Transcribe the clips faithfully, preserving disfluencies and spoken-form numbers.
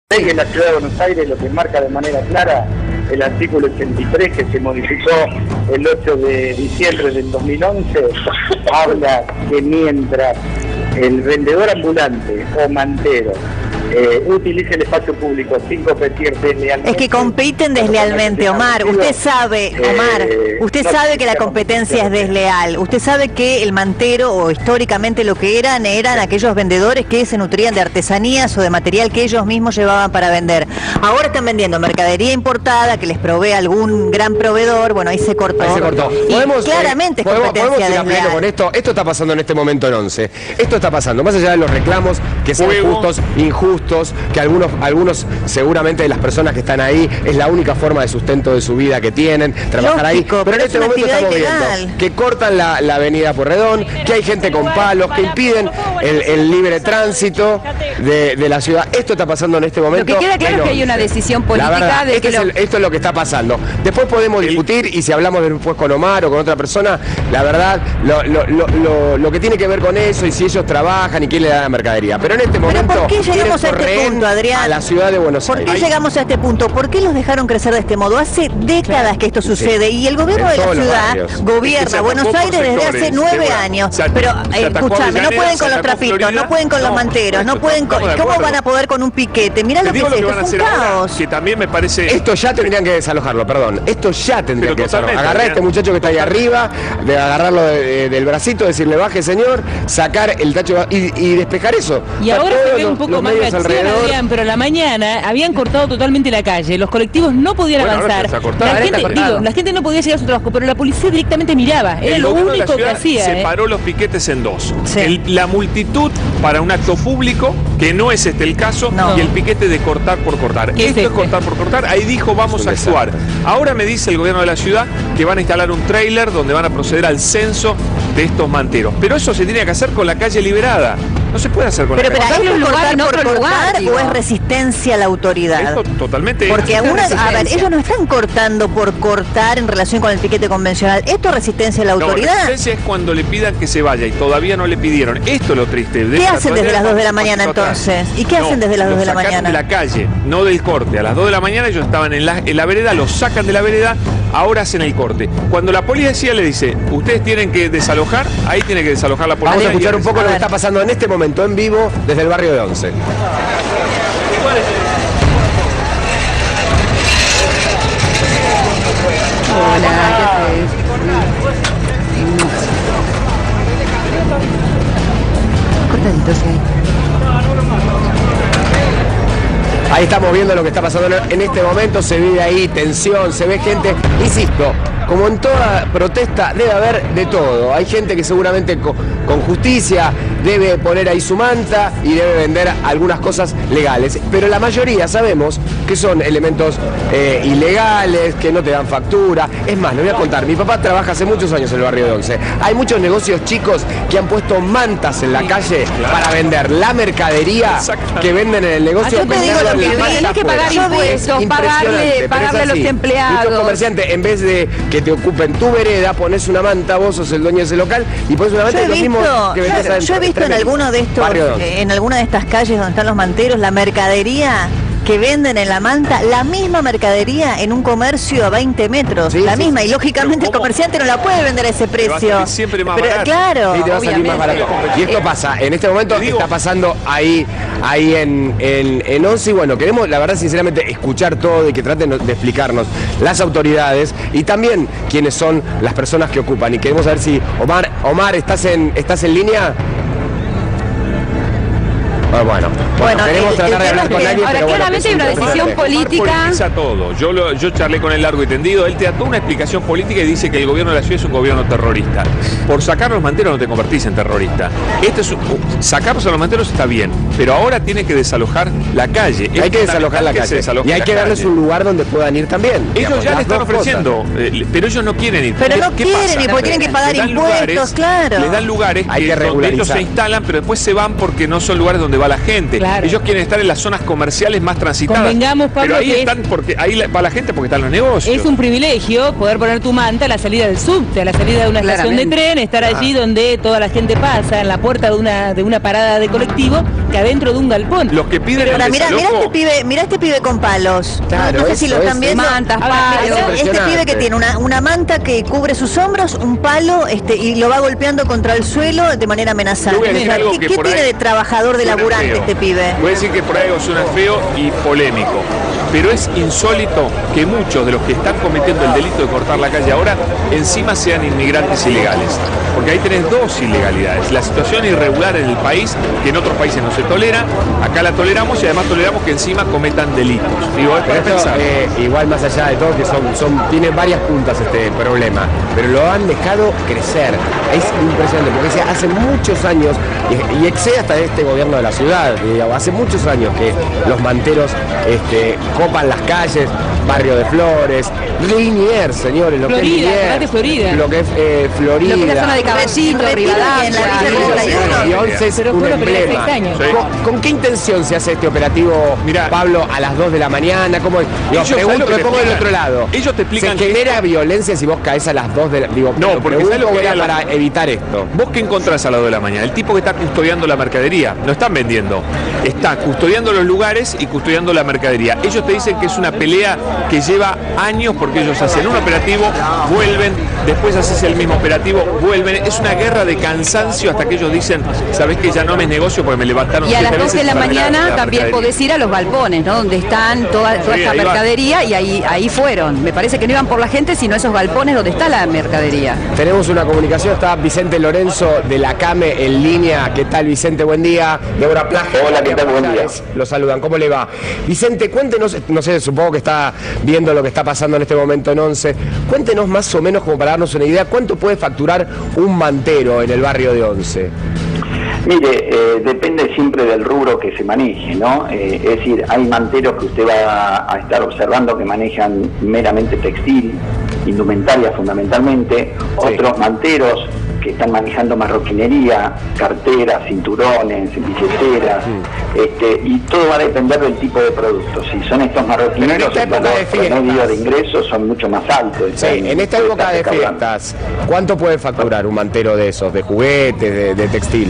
Que en la Ciudad de Buenos Aires lo que marca de manera clara el artículo ochenta y tres que se modificó el ocho de diciembre del dos mil once, habla que mientras el vendedor ambulante o mantero eh, utilice el espacio público sin competir deslealmente. Es que compiten deslealmente, Omar. Usted sabe, Omar, eh, usted no sabe que la competencia es desleal. Usted sabe que el mantero, o históricamente lo que eran, eran aquellos vendedores que se nutrían de artesanías o de material que ellos mismos llevaban para vender. Ahora están vendiendo mercadería importada que les provee algún gran proveedor. Bueno, ahí se cortó. Ahí se cortó. Y ¿Podemos, claramente eh, es competencia ¿podemos ir desleal. con esto? Esto está pasando en este momento en once. Esto está pasando, más allá de los reclamos que sean justos, injustos, que algunos, algunos seguramente de las personas que están ahí es la única forma de sustento de su vida que tienen, trabajar ahí. Lógico, Pero, pero en este momento estamos ilegal. viendo que cortan la, la avenida Porredón, que hay gente con palos, que impiden el, el libre tránsito de, de la ciudad. Esto está pasando en este momento. Lo que queda claro es que hay una decisión política verdad, de este que es lo... el, esto es lo que está pasando. Después podemos discutir, y si hablamos después con Omar o con otra persona, la verdad, lo, lo, lo, lo, lo que tiene que ver con eso y si ellos trabajan y quién le da la mercadería. Pero en este momento ¿Pero por qué llegamos a este punto, Adrián? A la ciudad de Buenos ¿Por Aires. qué llegamos a este punto? ¿Por qué los dejaron crecer de este modo? Hace décadas que esto sucede, y el gobierno En de la todos los ciudad barrios. gobierna Buenos Aires desde hace nueve años. Pero eh, escúchame, no pueden con los trapitos, no pueden con los manteros, no pueden con... ¿Cómo van a poder con un piquete? Mirá lo que es esto, es un caos. Que también me parece... Esto ya tendrían que desalojarlo, perdón. Esto ya tendrían Pero que desalojarlo. totalmente, Agarrar a este muchacho que está ahí arriba, de agarrarlo de, de, del bracito, decirle baje señor, sacar el tacho y, y despejar eso. Y Está ahora se ve los, un poco los más de medios acción, alrededor. Adrián, pero a la mañana habían cortado totalmente la calle, los colectivos no podían Bueno, ahora avanzar, está cortado. la Ahora gente, está cortado. digo, la gente no podía llegar a su trabajo, pero la policía directamente miraba, era El lo gobierno de la único que ciudad hacía. separó ¿eh? los piquetes en dos. Sí. El- la multitud para un acto público, que no es este el caso, No. y el piquete de cortar por cortar. ¿Qué es Esto es este? cortar por cortar. Ahí dijo vamos Es a un actuar. Ahora me dice el gobierno de la ciudad que van a instalar un tráiler donde van a proceder al censo de estos manteros. Pero eso se tiene que hacer con la calle liberada. No se puede hacer con Pero, la pero calle. Cortarle ¿es un lugar cortar en por otro lugar, cortar digo. o es resistencia a la autoridad? Esto totalmente... Porque esto es algunas, a ver, resistencia. ellos no están cortando por cortar en relación con el piquete convencional. Esto es resistencia a la No, autoridad. resistencia es cuando le pidan que se vaya y todavía no le pidieron. Esto es lo triste. De ¿Qué esta hacen desde manera, las dos de la un mañana, pasito atrás. entonces? ¿Y qué hacen desde las Los dos de la sacaron mañana? de la calle, no del corte. A las dos de la mañana ellos estaban en la, en la vereda, los sacan de la vereda, ahora hacen el corte. Cuando la policía le dice, ustedes tienen que desalojar, ahí tiene que desalojar la policía. Vamos a escuchar un poco A lo que ver. está pasando en este momento en vivo desde el barrio de Once. Hola, ¿qué haces? Cortadito, sí. Ahí estamos viendo lo que está pasando en este momento, se vive ahí tensión, se ve gente, insisto, como en toda protesta debe haber de todo. Hay gente que seguramente co- con justicia debe poner ahí su manta y debe vender algunas cosas legales, pero la mayoría sabemos que son elementos eh, ilegales, que no te dan factura. Es más, les voy a contar, mi papá trabaja hace muchos años en el barrio de Once. Hay muchos negocios chicos que han puesto mantas en la calle para vender la mercadería que venden en el negocio. Ah, yo te digo lo que venderla en vi, manta tenés que pagar afuera. impuestos, Es pagarle, impresionante, pero pagarle es a los así. empleados. Muchos comerciantes, en vez de que te ocupen tu vereda, pones una manta, vos sos el dueño de ese local y pones una manta Yo he y lo mismo visto, que vendés yo, adentro. yo he visto en Tremendo. alguno de estos, Barrio de Once. eh, en alguna de estas calles donde están los manteros, la mercadería que venden en la manta, la misma mercadería en un comercio a veinte metros, Sí, la sí, misma, sí. y lógicamente el Pero ¿cómo? comerciante no la puede vender a ese Te va a precio. salir siempre más Pero, barato. claro, Sí, te va a salir más barato. obviamente. Y esto pasa, en este momento Te digo- está pasando ahí, ahí en, en, en Once, y bueno, queremos, la verdad, sinceramente, escuchar todo y que traten de explicarnos las autoridades y también quiénes son las personas que ocupan. Y queremos saber si, Omar, Omar, ¿estás en, estás en línea? Ah, bueno, bueno, Bueno, queremos el- tratar el de tema hablar es con que alguien, ahora pero bueno, claramente que hay es una impresionante. decisión política. Omar politiza todo. Yo, lo, yo charlé con él largo y tendido. Él te da toda una explicación política y dice que el gobierno de la ciudad es un gobierno terrorista. Por sacar los manteros no te convertís en terrorista. Este es un- sacarlos a los manteros está bien, pero ahora tiene que desalojar la calle. Hay Es que desalojar la fundamental que se calle desaloje y hay la que darles calle. un lugar donde puedan ir también. Ellos digamos, ya le las están dos ofreciendo, eh, pero ellos no quieren ir. Pero ¿Qué- no qué quieren pasa? ir porque tienen que pagar Les dan impuestos, lugares, claro. Les dan lugares Hay que que donde ellos regularizar. se instalan, pero después se van porque no son lugares donde va la gente. Claro. Ellos quieren estar en las zonas comerciales más transitadas. Convengamos, Pablo, pero ahí que están porque ahí la- va la gente porque están los negocios. Es un privilegio poder poner tu manta a la salida del subte, a la salida de una estación de Claramente. tren, estar allí donde toda la gente pasa, en la puerta de una, de una parada de colectivo, que adentro de un galpón. Los que piden Pero el mira, mira desalojo... este pibe, mira este pibe con palos. Claro, no sé si lo eso están es- viendo. mantas, Ahora, palos. mira, este pibe que tiene una, una manta que cubre sus hombros, un palo, este, y lo va golpeando contra el suelo de manera amenazante. Yo voy a decir algo ¿Qué, que qué por tiene ahí de trabajador, de suena laburante feo. este pibe? Voy a decir que por ahí suena feo y polémico, pero es insólito que muchos de los que están cometiendo el delito de cortar la calle ahora encima sean inmigrantes ilegales, porque ahí tenés dos ilegalidades: la situación irregular en el país, que en otros países no se tolera, acá la toleramos, y además toleramos que encima cometan delitos. Digo, es para Pero esto, pensar. eh, igual más allá de todo, que son, son, tiene varias puntas este problema, pero lo han dejado crecer. Es impresionante, porque se- hace muchos años, y, y excede hasta este gobierno de la ciudad, digamos, hace muchos años que los manteros este, copan las calles, Barrio de Flores, Liniers, señores, lo que Florida, es Liniers, acordate Florida. lo que es eh, Florida. Lo que es la zona de Caballito, Repite, Rivadavia. en la Villa Sí, treinta y uno. y once es Pero un fue lo que le emblema. hace seis años. Sí. ¿Con, con qué intención se hace este operativo, Mirá. Pablo, a las dos de la mañana? ¿Cómo es? Digo, Ellos, ¿sabes pregunto, lo que me te pongo del explican? otro lado. Ellos te explican ¿Se que genera violencia si vos caes a las dos de la... Digo, No, lo porque pregunto ¿sabes lo que era era la- para evitar esto. ¿Vos qué encontrás a las dos de la mañana? El tipo que está custodiando la mercadería. No están vendiendo. Está custodiando los lugares y custodiando la mercadería. Ellos te dicen que es una pelea que lleva años, porque ellos hacen un operativo, vuelven, después haces el mismo operativo, vuelven. Es una guerra de cansancio hasta que ellos dicen, sabés que ya no me es negocio porque me levantaron Y a siete las doce de veces la para sacar mañana la también mercadería. podés ir a los galpones, ¿no? Donde están toda, toda Sí, esta ahí va. mercadería y ahí, ahí fueron. Me parece que no iban por la gente, sino esos galpones donde está la mercadería. Tenemos una comunicación, está Vicente Lorenzo de la CAME en línea. ¿Qué tal, Vicente? Buen día. Débora Plaja. Hola, ¿qué tal? Buen día. Lo saludan, ¿cómo le va? Vicente, cuéntenos, no sé, supongo que está viendo lo que está pasando en este momento en Once. Cuéntenos más o menos, como para darnos una idea, ¿cuánto puede facturar un mantero en el barrio de Once? Mire, eh, depende siempre del rubro que se maneje, ¿no? Eh, es decir, hay manteros que usted va a estar observando que manejan meramente textil, indumentaria fundamentalmente, otros manteros que están manejando marroquinería, carteras, cinturones, billeteras, este, y todo va a depender del tipo de productos. Si son estos marroquineros, Pero en esta el época valor de fiestas. promedio de ingresos son mucho más altos. Sí, están- en esta puede época estar de recaudando. fiestas, ¿cuánto puede facturar un mantero de esos, de juguetes, de, de textil?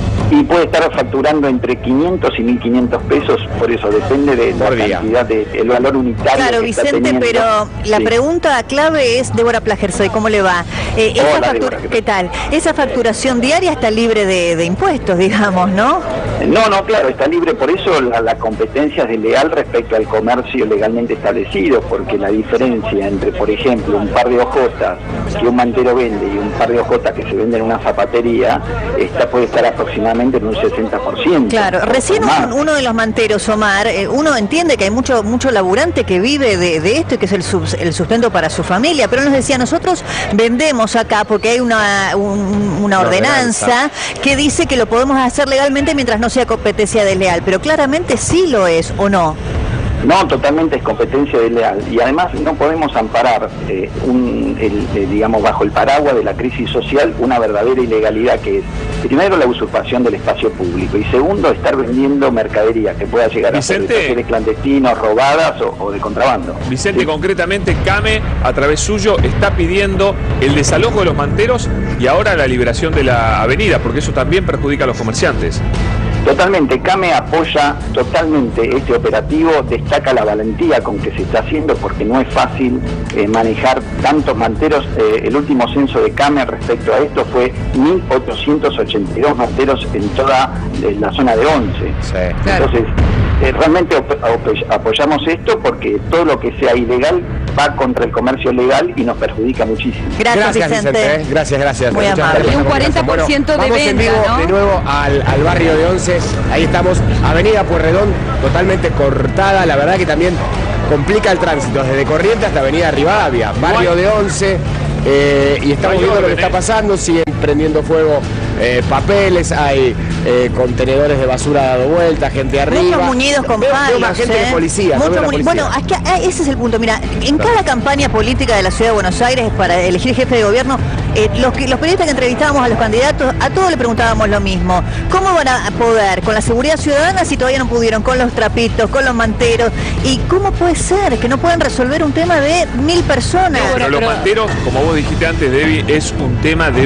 Y puede estar facturando entre quinientos y mil quinientos pesos, por eso depende de la Por día. cantidad, de, el valor unitario. Claro, que está Vicente, teniendo. pero la Sí. pregunta clave es, Débora Plagersoy, ¿cómo le va? Eh, esa Hola, factura- Débora, ¿qué ¿Qué tal? Esa facturación diaria está libre de, de impuestos, digamos, ¿no? No, no, claro, está libre, por eso la, la competencia es desleal respecto al comercio legalmente establecido, porque la diferencia entre, por ejemplo, un par de hojotas que un mantero vende y un par de hojotas que se vende en una zapatería, esta puede estar aproximadamente en un sesenta por ciento. Claro, recién Más. un- uno de los manteros, Omar, eh, uno entiende que hay mucho mucho laburante que vive de, de esto y que es el, subs- el sustento para su familia, pero él nos decía, nosotros vendemos acá porque hay una, un- una Una ordenanza, ordenanza. que dice que lo podemos hacer legalmente mientras no sea competencia desleal, pero claramente sí lo es, ¿o no? No, totalmente es competencia desleal. Y además no podemos amparar, eh, un, el, eh, digamos, bajo el paraguas de la crisis social, una verdadera ilegalidad que es, primero, la usurpación del espacio público y segundo, estar vendiendo mercadería que pueda llegar Vicente. a ser de talleres clandestinos, robadas o, o de contrabando. Vicente, Sí. concretamente, CAME, a través suyo, está pidiendo el desalojo de los manteros y ahora la liberación de la avenida, porque eso también perjudica a los comerciantes. Totalmente, CAME apoya totalmente este operativo, destaca la valentía con que se está haciendo porque no es fácil eh, manejar tantos manteros. Eh, el último censo de CAME respecto a esto fue mil ochocientos ochenta y dos manteros en toda eh, la zona de Once. Sí. Claro. Entonces, eh, realmente op- op- apoyamos esto porque todo lo que sea ilegal va contra el comercio legal y nos perjudica muchísimo. Gracias, Vicente. ¿eh? Gracias, gracias. Muy Muchas amable. gracias Y un por la comunicación. cuarenta por ciento de vamos en venta, vivo ¿no? de nuevo al, al barrio de Once. Ahí estamos, Avenida Pueyrredón, totalmente cortada. La verdad que también complica el tránsito desde Corrientes hasta Avenida Rivadavia, barrio de Once. eh, y estamos No hay viendo lo que orden, está ¿eh? pasando. Siguen prendiendo fuego eh, papeles, hay eh, contenedores de basura dado vuelta, gente arriba. Muchos muñidos con Veo- veo palos, más gente ¿eh? de policía. no Mucho veo la muñi- policía. Bueno, es que, eh, ese es el punto. Mira, en cada campaña política de la Ciudad de Buenos Aires para elegir jefe de gobierno, eh, los, que, los periodistas que entrevistábamos a los candidatos, a todos le preguntábamos lo mismo. ¿Cómo van a poder con la seguridad ciudadana si todavía no pudieron con los trapitos, con los manteros? ¿Y cómo puede ser que no puedan resolver un tema de mil personas? Pero los pero- manteros, como vos dijiste antes, Debbie, es un tema de una ma-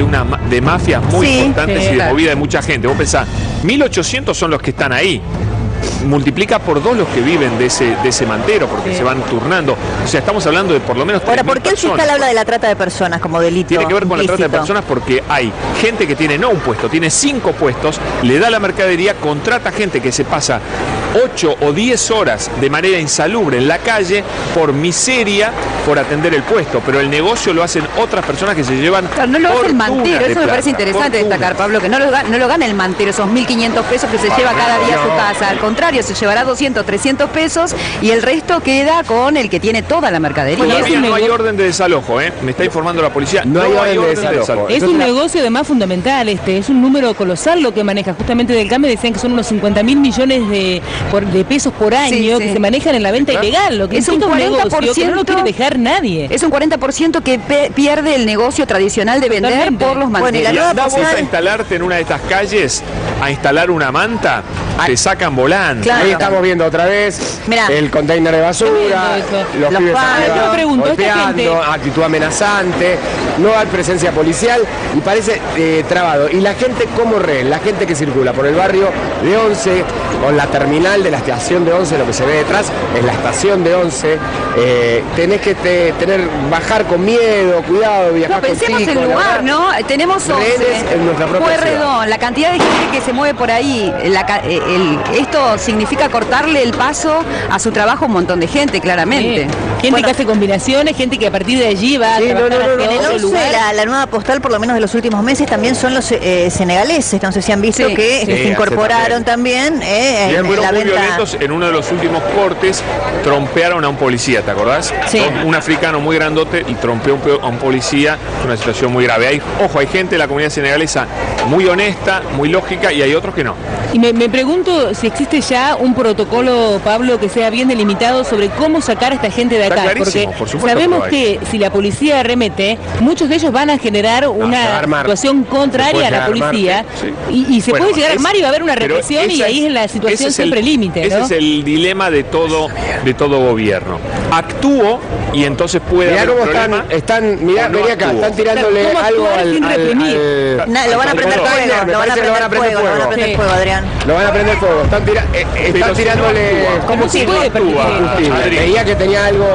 de mafias muy Sí, importantes sí, y de claro. movida de mucha gente. Vos pensás, mil ochocientos son los que están ahí. Multiplica por dos los que viven de ese, de ese mantero, porque Sí. se van turnando. O sea, estamos hablando de por lo menos Ahora, tres mil ¿por qué el fiscal personas. habla de la trata de personas como delito? Tiene que ver con la trata de ilícito? personas porque hay gente que tiene no un puesto, tiene cinco puestos, le da la mercadería, contrata gente que se pasa ocho o diez horas de manera insalubre en la calle por miseria, por atender el puesto, pero el negocio lo hacen otras personas que se llevan Claro, no lo hace el fortunas mantero, de eso me plata, parece interesante fortunas. destacar, Pablo, que no lo, gana, no lo gana el mantero, esos mil quinientos pesos que se lleva cada día a su casa. Al contrario, se llevará doscientos, trescientos pesos y el resto queda con el que tiene toda la mercadería. Bueno, es Todavía un no hay nego- orden de desalojo, ¿eh? Me está informando la policía. No hay orden de desalojo. Es Entonces, un la- negocio además fundamental, este, es un número colosal lo que maneja. Justamente del CAME decían que son unos cincuenta mil millones de, por- de pesos por año Sí, sí. que se manejan en la venta Claro. ilegal, lo que Es un implica un cuarenta por negocio que no lo ciento quiere dejar nadie. Es un cuarenta por ciento que pe- pierde el negocio tradicional de vender Totalmente. por los Bueno, y la manteros. Y nueva andá vos postal- a instalarte en una de estas calles, a instalar una manta, te sacan volando. Claro. Ahí estamos viendo otra vez Mirá. el container de basura, Tremendo eso. los, Los pibes palos. arriba Yo pregunto, esta golpeando, gente- actitud amenazante, no hay presencia policial y parece eh, trabado. ¿Y la gente cómo rehén? La gente que circula por el barrio de Once, con la terminal de la estación de Once, lo que se ve detrás es la estación de Once, eh, tenés que te- tener, bajar con miedo, cuidado, viajar No, pensemos con en chicos, el la lugar, verdad. ¿no? Tenemos once, Rehenes en nuestra propia Pueyrredón, la cantidad de gente que se mueve por ahí. La ca- eh, el- esto significa cortarle el paso a su trabajo a un montón de gente, claramente. Sí. Gente Bueno. que hace combinaciones, gente que a partir de allí va a Sí, no, trabajar no, no, hacia no. En el otro once, lugar. la, la nueva postal, por lo menos de los últimos meses, también son los eh, senegaleses. No sé si han visto Sí, que sí, se hace incorporaron también eh, Y en, en fueron la muy venta. violentos. En uno de los últimos cortes trompearon a un policía, ¿te acordás? Sí. Un africano muy grandote y trompeó un pe- a un policía. Es una situación muy grave. Hay, ojo, hay gente de la comunidad senegalesa muy honesta, muy lógica, y hay otros que no. Y me, me pregunto si existe ya un protocolo, Pablo, que sea bien delimitado sobre cómo sacar a esta gente de Está acá. clarísimo, Porque por supuesto sabemos que lo hay. que si la policía arremete, muchos de ellos van a generar se va a una armar. situación Se contraria puede a la llegar a armar, policía. sí. Y, y se Bueno, puede llegar a es- armar y va a haber una pero represión y esa ahí es la situación ese es siempre el- límite, Ese ¿no? es el dilema de todo, de todo gobierno. Actúo y entonces puede Mirá haber cómo un problema. están, están, mirá, o no vení acá, actúo. están tirándole ¿Cómo algo actuar al, sin al- reprimir? al- Na- lo van a al prender container, fuego, me lo van a parece que prender fuego, lo van a prender Sí. fuego, Adrián. Lo van a prender fuego, están, tira- eh, eh, Pero están si tirándole... no actúa. ¿Cómo se puede permitir actúa? eso? Combustible. Adri. Veía que tenía algo...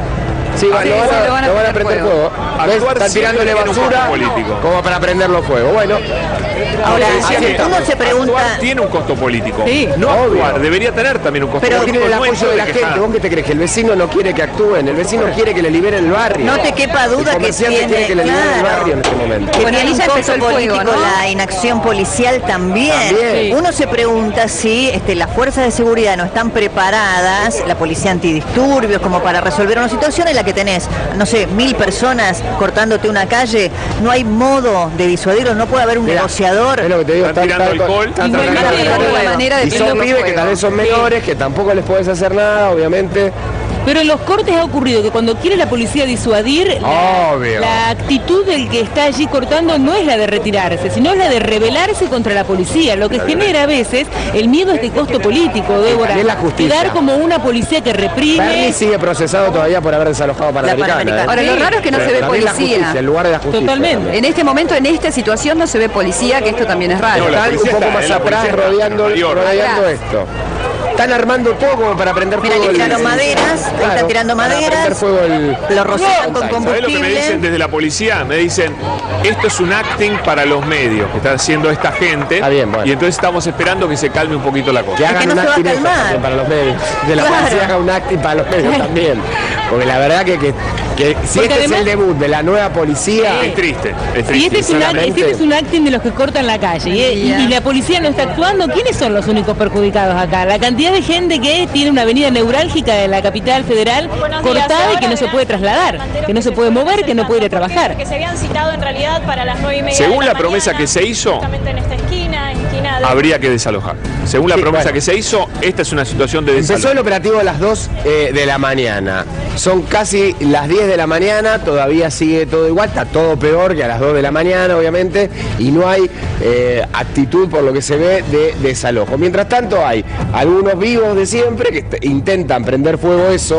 Sí, Ah, lo, sí, van sí, a, lo van a lo van a prender prender fuego. ¿Ves? Actuar Están siempre tirándole tiene un basura costo político. como para prenderlo fuego. Bueno, Ahora, Te decía que uno se pregunta... actuar tiene un costo político. Sí. No Obvio. actuar, debería tener también un costo Pero político. tiene el no apoyo hecho de la quejar. gente. ¿Vos qué te crees? Que el vecino no quiere que actúen, el vecino quiere que le liberen el barrio. No te quepa duda el que comerciante tiene- quiere que le liberen el claro. barrio en este momento. Que Bueno, tiene ahí un ya costo empezó el fuego, político, ¿no? la inacción policial también. También. Uno se pregunta si este, las fuerzas de seguridad no están preparadas, la policía antidisturbios, como para resolver una situación en la que tenés, no sé, mil personas cortándote una calle, no hay modo de disuadirlos, no puede haber un Mirá, negociador. Es lo que te digo, Están tirando alcohol. están Igualmente, tratando de de prender alguna fuego. manera de Y son prenderlo pibes que fuego. tal vez son menores, que tampoco les podés hacer nada, obviamente. Pero en los cortes ha ocurrido que cuando quiere la policía disuadir, la, Obvio. la actitud del que está allí cortando no es la de retirarse, sino es la de rebelarse contra la policía, lo que genera a veces el miedo a este costo político, Débora. Y es la justicia. Quedar como una policía que reprime. Bernie sigue procesado todavía por haber desalojado Panamericana. Panamericana. ¿eh? Ahora, lo raro es que no Pero se ve también la policía. justicia, el lugar de la justicia. Totalmente. también. En este momento, en esta situación, no se ve policía, que esto también es raro. No, la Están un policía poco está, más eh, la atrás policía está, rodeando, mayor. rodeando Atrás. esto. Están armando todo como para prender Mira, fuego. le el- tiraron el- maderas, ahí están tirando para maderas. prender fuego el... Lo rocian con ¿Sabés ¿Sabés lo que me dicen combustible. desde la policía? Me dicen, esto es un acting para los medios que está haciendo esta gente. Está bien, bueno. Y entonces estamos esperando que se calme un poquito la Que cosa. hagan que no un se va a acting ellos calmar. también para los medios. De la Claro. policía haga un acting para los medios también. Porque la verdad que, que, que si Porque este además- es el debut de la nueva policía... Es triste, es Si triste. este es, un, act- sinceramente. este es un acting de los que cortan la calle y, y- y la policía no está actuando, ¿quiénes son los únicos perjudicados acá? La cantidad de gente que tiene una avenida neurálgica de la capital federal Buenos días. cortada y Ahora que no se verán puede trasladar, manteros que no se puede mover, que no puede ir a trabajar. Que se habían citado en realidad para las nueve y media. Según de la la promesa mañana, que se hizo, justamente en esta esquina, esquina de... Habría que desalojar. Según la Sí, promesa bueno. que se hizo, esta es una situación de Empezó el desalojo. operativo a las dos eh, de la mañana. Son casi las diez de la mañana, todavía sigue todo igual, está todo peor que a las dos de la mañana, obviamente, y no hay eh, actitud, por lo que se ve, de desalojo. Mientras tanto, hay algunos vivos de siempre que est- intentan prender fuego eso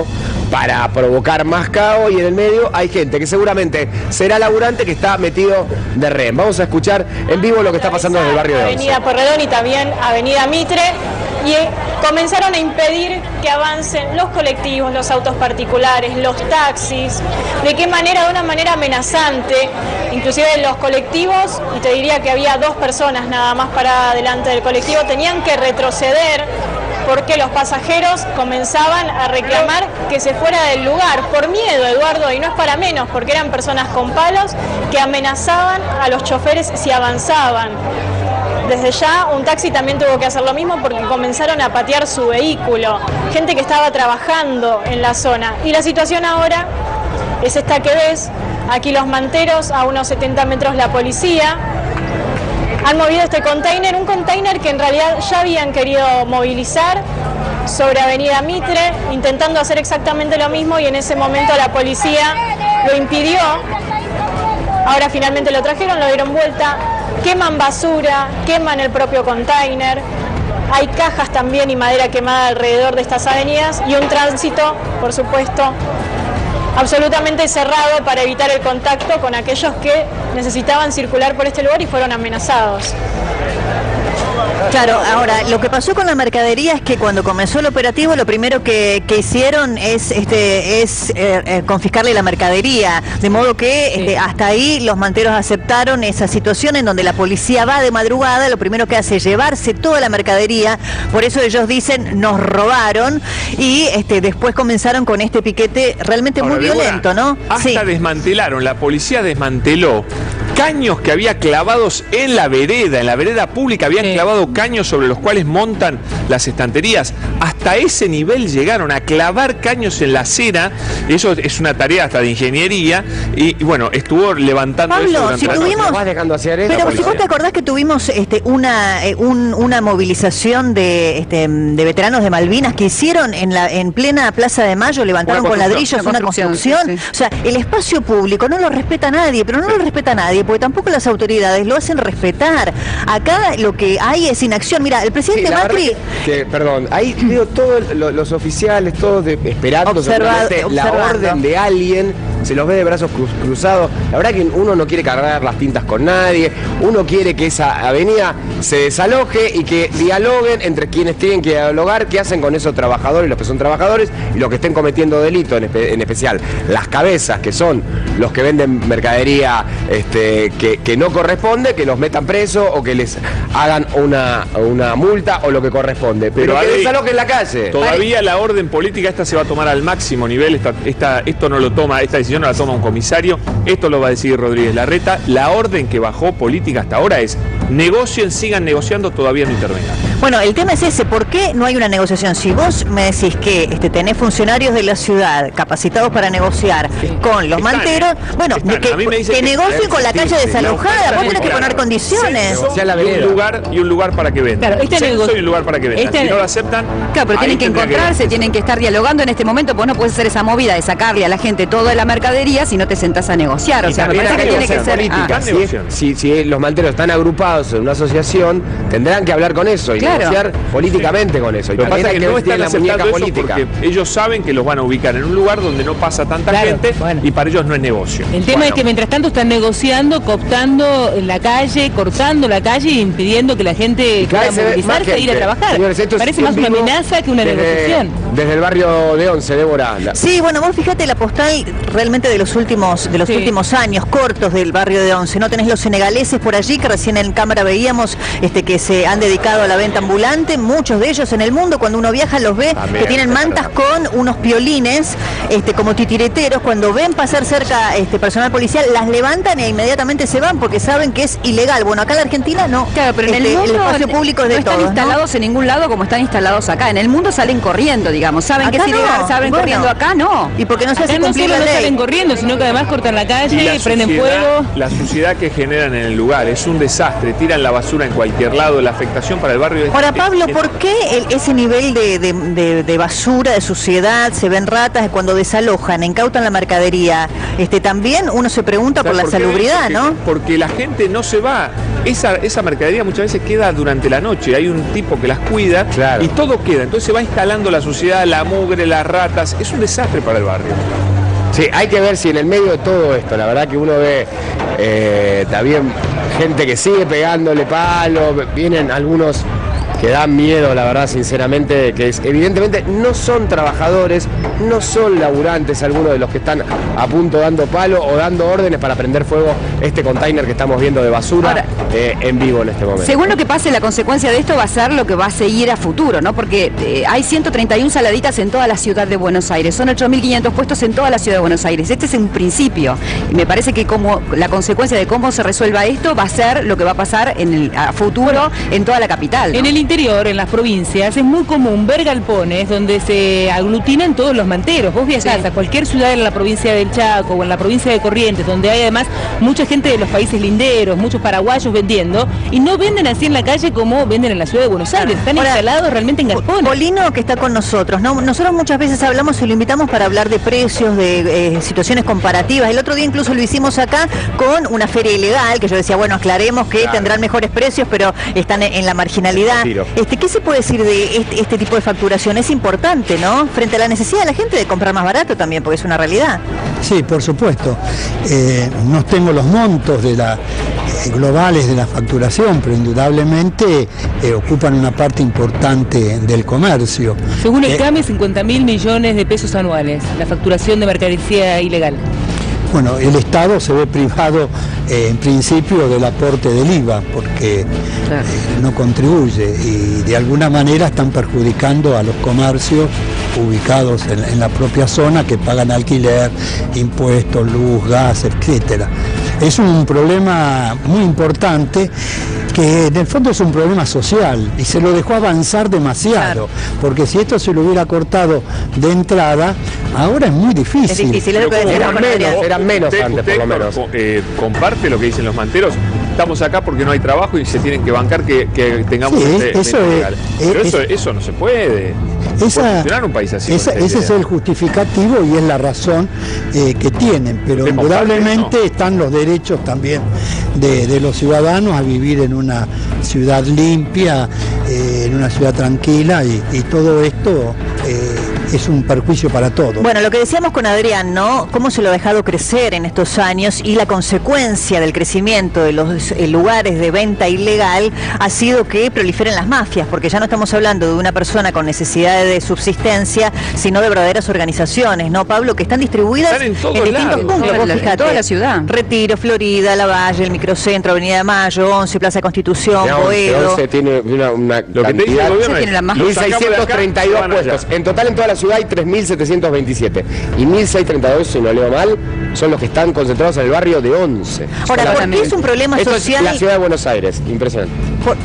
para provocar más caos, y en el medio hay gente que seguramente será laburante que está metido de rehén. Vamos a escuchar en vivo lo que está pasando en el barrio de Once. Avenida Porredón y también Avenida Mitre, y comenzaron a impedir que avancen los colectivos, los autos particulares, los taxis. ¿De qué manera? De una manera amenazante. Inclusive los colectivos, y te diría que había dos personas nada más paradas delante del colectivo, tenían que retroceder porque los pasajeros comenzaban a reclamar que se fuera del lugar, por miedo, Eduardo, y no es para menos, porque eran personas con palos que amenazaban a los choferes si avanzaban. Desde ya un taxi también tuvo que hacer lo mismo porque comenzaron a patear su vehículo, gente que estaba trabajando en la zona. Y la situación ahora es esta que ves, aquí los manteros, a unos setenta metros la policía. Han movido este container, un container que en realidad ya habían querido movilizar sobre Avenida Mitre, intentando hacer exactamente lo mismo, y en ese momento la policía lo impidió. Ahora finalmente lo trajeron, lo dieron vuelta, queman basura, queman el propio container. Hay cajas también y madera quemada alrededor de estas avenidas, y un tránsito, por supuesto, absolutamente cerrado para evitar el contacto con aquellos que necesitaban circular por este lugar y fueron amenazados. Claro, ahora, lo que pasó con la mercadería es que cuando comenzó el operativo, lo primero que, que hicieron es, este, es eh, eh, confiscarle la mercadería, de modo que sí. este, hasta ahí los manteros aceptaron esa situación en donde la policía va de madrugada, lo primero que hace es llevarse toda la mercadería, por eso ellos dicen, nos robaron, y este, después comenzaron con este piquete realmente ahora, muy violento, ¿no? Hasta sí. desmantelaron, la policía desmanteló caños que había clavados en la vereda, en la vereda pública habían sí. clavado caños sobre los cuales montan las estanterías. Hasta ese nivel llegaron a clavar caños en la acera. Eso es una tarea hasta de ingeniería. Y, y bueno, estuvo levantando Pablo, eso durante si la tuvimos, vas dejando hacer eso, pero policía. si vos te acordás que tuvimos este, una, eh, un, una movilización de, este, de veteranos de Malvinas que hicieron en la en plena Plaza de Mayo, levantaron con ladrillos una construcción. Una construcción. Sí, sí. O sea, el espacio público no lo respeta nadie, pero no lo respeta nadie, porque tampoco las autoridades lo hacen respetar. Acá lo que hay es inacción. Mira, el presidente sí, Macri... Que, que, perdón, ahí digo, todos lo, los oficiales, todos de, esperando Observa, la orden de alguien, se los ve de brazos cruz, cruzados. La verdad que uno no quiere cargar las tintas con nadie, uno quiere que esa avenida se desaloje y que dialoguen entre quienes tienen que dialogar, qué hacen con esos trabajadores, los que son trabajadores y los que estén cometiendo delito, en, espe en especial las cabezas, que son los que venden mercadería este, que, que no corresponde, que los metan presos o que les hagan una, una multa o lo que corresponde, pero, pero que desalojen en la calle. Todavía la orden política esta se va a tomar al máximo nivel, esta, esta, esto no lo toma, esta decisión no la toma un comisario, esto lo va a decidir Rodríguez Larreta. La orden que bajó política hasta ahora es: negocien, sigan negociando, todavía no intervengan. Bueno, el tema es ese, ¿por qué no hay una negociación? Si vos me decís que este, tenés funcionarios de la ciudad capacitados para negociar sí. con los Están, manteros, bueno, que, que, que negocien con la calle sí, desalojada, vos tenés que poner condiciones. Sí, y, un lugar, y un lugar para que vendan. Claro, este censo y un lugar para que vendan. Este si no lo aceptan, claro, pero tienen que encontrarse, que tienen que estar dialogando en este momento, pues no puedes hacer esa movida de sacarle a la gente toda la mercadería si no te sentás a negociar. O sea, me parece que tiene que ser política. Ah. Si, si, si los manteros están agrupados en una asociación, tendrán que hablar con eso y claro. negociar políticamente con eso. Y lo que pasa es que, que no están aceptando eso porque ellos saben que los van a ubicar en un lugar donde no pasa tanta claro, gente bueno. y para ellos no es negocio. El tema bueno. es que mientras tanto están negociando, cooptando en la calle, cortando la calle y impidiendo que la gente pueda movilizarse e ir a trabajar. Señores, esto parece más una amenaza que una desde, negociación. Desde el barrio de Once, Débora. La... Sí, bueno, vos fíjate la postal realmente de los últimos de los sí. últimos años, cortos del barrio de Once. No tenés los senegaleses por allí, que recién en cámara veíamos este que se han dedicado a la venta ambulante, muchos de ellos en el mundo, cuando uno viaja los ve, También, que tienen mantas con unos piolines, este, como titireteros, cuando ven pasar cerca este personal policial, las levantan e inmediatamente se van porque saben que es ilegal. Bueno, acá en la Argentina no. Claro, pero en este, el, mundo, el espacio público es de no están todos, instalados ¿no? en ningún lado como están instalados acá. En el mundo salen corriendo, digamos. Saben acá que es ilegal, no. saben bueno. corriendo. Acá no. Y porque no se hace no cumplir solo la no ley. salen corriendo, sino que además cortan la calle, y prenden suciedad, fuego. La suciedad que generan en el lugar es un desastre. Tiran la basura en cualquier lado. La afectación para el barrio es... Ahora, Pablo, ¿por qué el, ese nivel de, de, de, de basura, de suciedad, se ven ratas cuando desalojan, incautan la mercadería? Este, también uno se pregunta por la saludridad, porque, ¿no? Porque la gente no se va esa, esa mercadería muchas veces queda durante la noche, hay un tipo que las cuida, claro, y todo queda, entonces se va instalando la suciedad, la mugre, las ratas, es un desastre para el barrio. Sí, hay que ver si en el medio de todo esto, la verdad que uno ve eh, también gente que sigue pegándole palo, vienen algunos que dan miedo, la verdad, sinceramente, que es, evidentemente no son trabajadores, no son laburantes algunos de los que están a punto dando palo o dando órdenes para prender fuego este container que estamos viendo de basura. Ahora, eh, en vivo en este momento. Según lo que pase, la consecuencia de esto va a ser lo que va a seguir a futuro, ¿no? Porque eh, hay ciento treinta y una saladitas en toda la ciudad de Buenos Aires, son ocho mil quinientos puestos en toda la ciudad de Buenos Aires. Este es un principio y me parece que como la consecuencia de cómo se resuelva esto va a ser lo que va a pasar en el a futuro en toda la capital, ¿no? En el interior, en las provincias, es muy común ver galpones donde se aglutinan todos los manteros. Vos viajás sí. a cualquier ciudad en la provincia del Chaco o en la provincia de Corrientes, donde hay además mucha gente de los países linderos, muchos paraguayos vendiendo, y no venden así en la calle como venden en la ciudad de Buenos Aires, están Ahora, instalados realmente en galpones. Polino, que está con nosotros, ¿no? Nosotros muchas veces hablamos y lo invitamos para hablar de precios, de eh, situaciones comparativas. El otro día incluso lo hicimos acá con una feria ilegal, que yo decía, bueno, aclaremos que claro. tendrán mejores precios, pero están en, en la marginalidad. Este, ¿qué se puede decir de este, este tipo de facturación? Es importante, ¿no? Frente a la necesidad de la gente de comprar más barato también, porque es una realidad. Sí, por supuesto. Eh, no tengo los montos de la eh, globales de la facturación, pero indudablemente eh, ocupan una parte importante del comercio. Según el eh, C A M E, cincuenta mil millones de pesos anuales, la facturación de mercadería ilegal. Bueno, el Estado se ve privado eh, en principio del aporte del I V A porque claro. eh, no contribuye y de alguna manera están perjudicando a los comercios ubicados en, en la propia zona que pagan alquiler, impuestos, luz, gas, etcétera. Es un problema muy importante que en el fondo es un problema social y se lo dejó avanzar demasiado, claro. porque si esto se lo hubiera cortado de entrada, ahora es muy difícil. Es difícil, es lo que eran menos, eran menos usted, antes usted, por lo menos. Eh, comparte lo que dicen los manteros. Estamos acá porque no hay trabajo y se tienen que bancar que, que tengamos sí, este, eso este es, Pero es, eso, eso no se puede. Esa, puede funcionar un país así. Esa, ese es el justificativo y es la razón eh, que tienen, pero indudablemente no. están los derechos también de, de los ciudadanos a vivir en una ciudad limpia, eh, en una ciudad tranquila y, y todo esto eh, es un perjuicio para todos. Bueno, lo que decíamos con Adrián, ¿no? Cómo se lo ha dejado crecer en estos años y la consecuencia del crecimiento de los eh, lugares de venta ilegal ha sido que proliferen las mafias, porque ya no estamos hablando de una persona con necesidades de subsistencia, sino de verdaderas organizaciones, ¿no, Pablo? Que están distribuidas están en, en distintos puntos, no, vos la, fíjate, en toda la ciudad. Retiro, Florida, La Valle, el Microcentro, Avenida de Mayo, once, Plaza Constitución, Boedo. once tiene una, una lo que te dice el gobierno tiene la más mil seiscientos treinta y dos puestos. En total en toda la ciudad hay tres mil setecientos veintisiete. Y mil seiscientos treinta y dos, si no leo mal, son los que están concentrados en el barrio de once. Ahora, ¿por qué es un problema Esto social? Es la ciudad de Buenos Aires, impresionante. Por...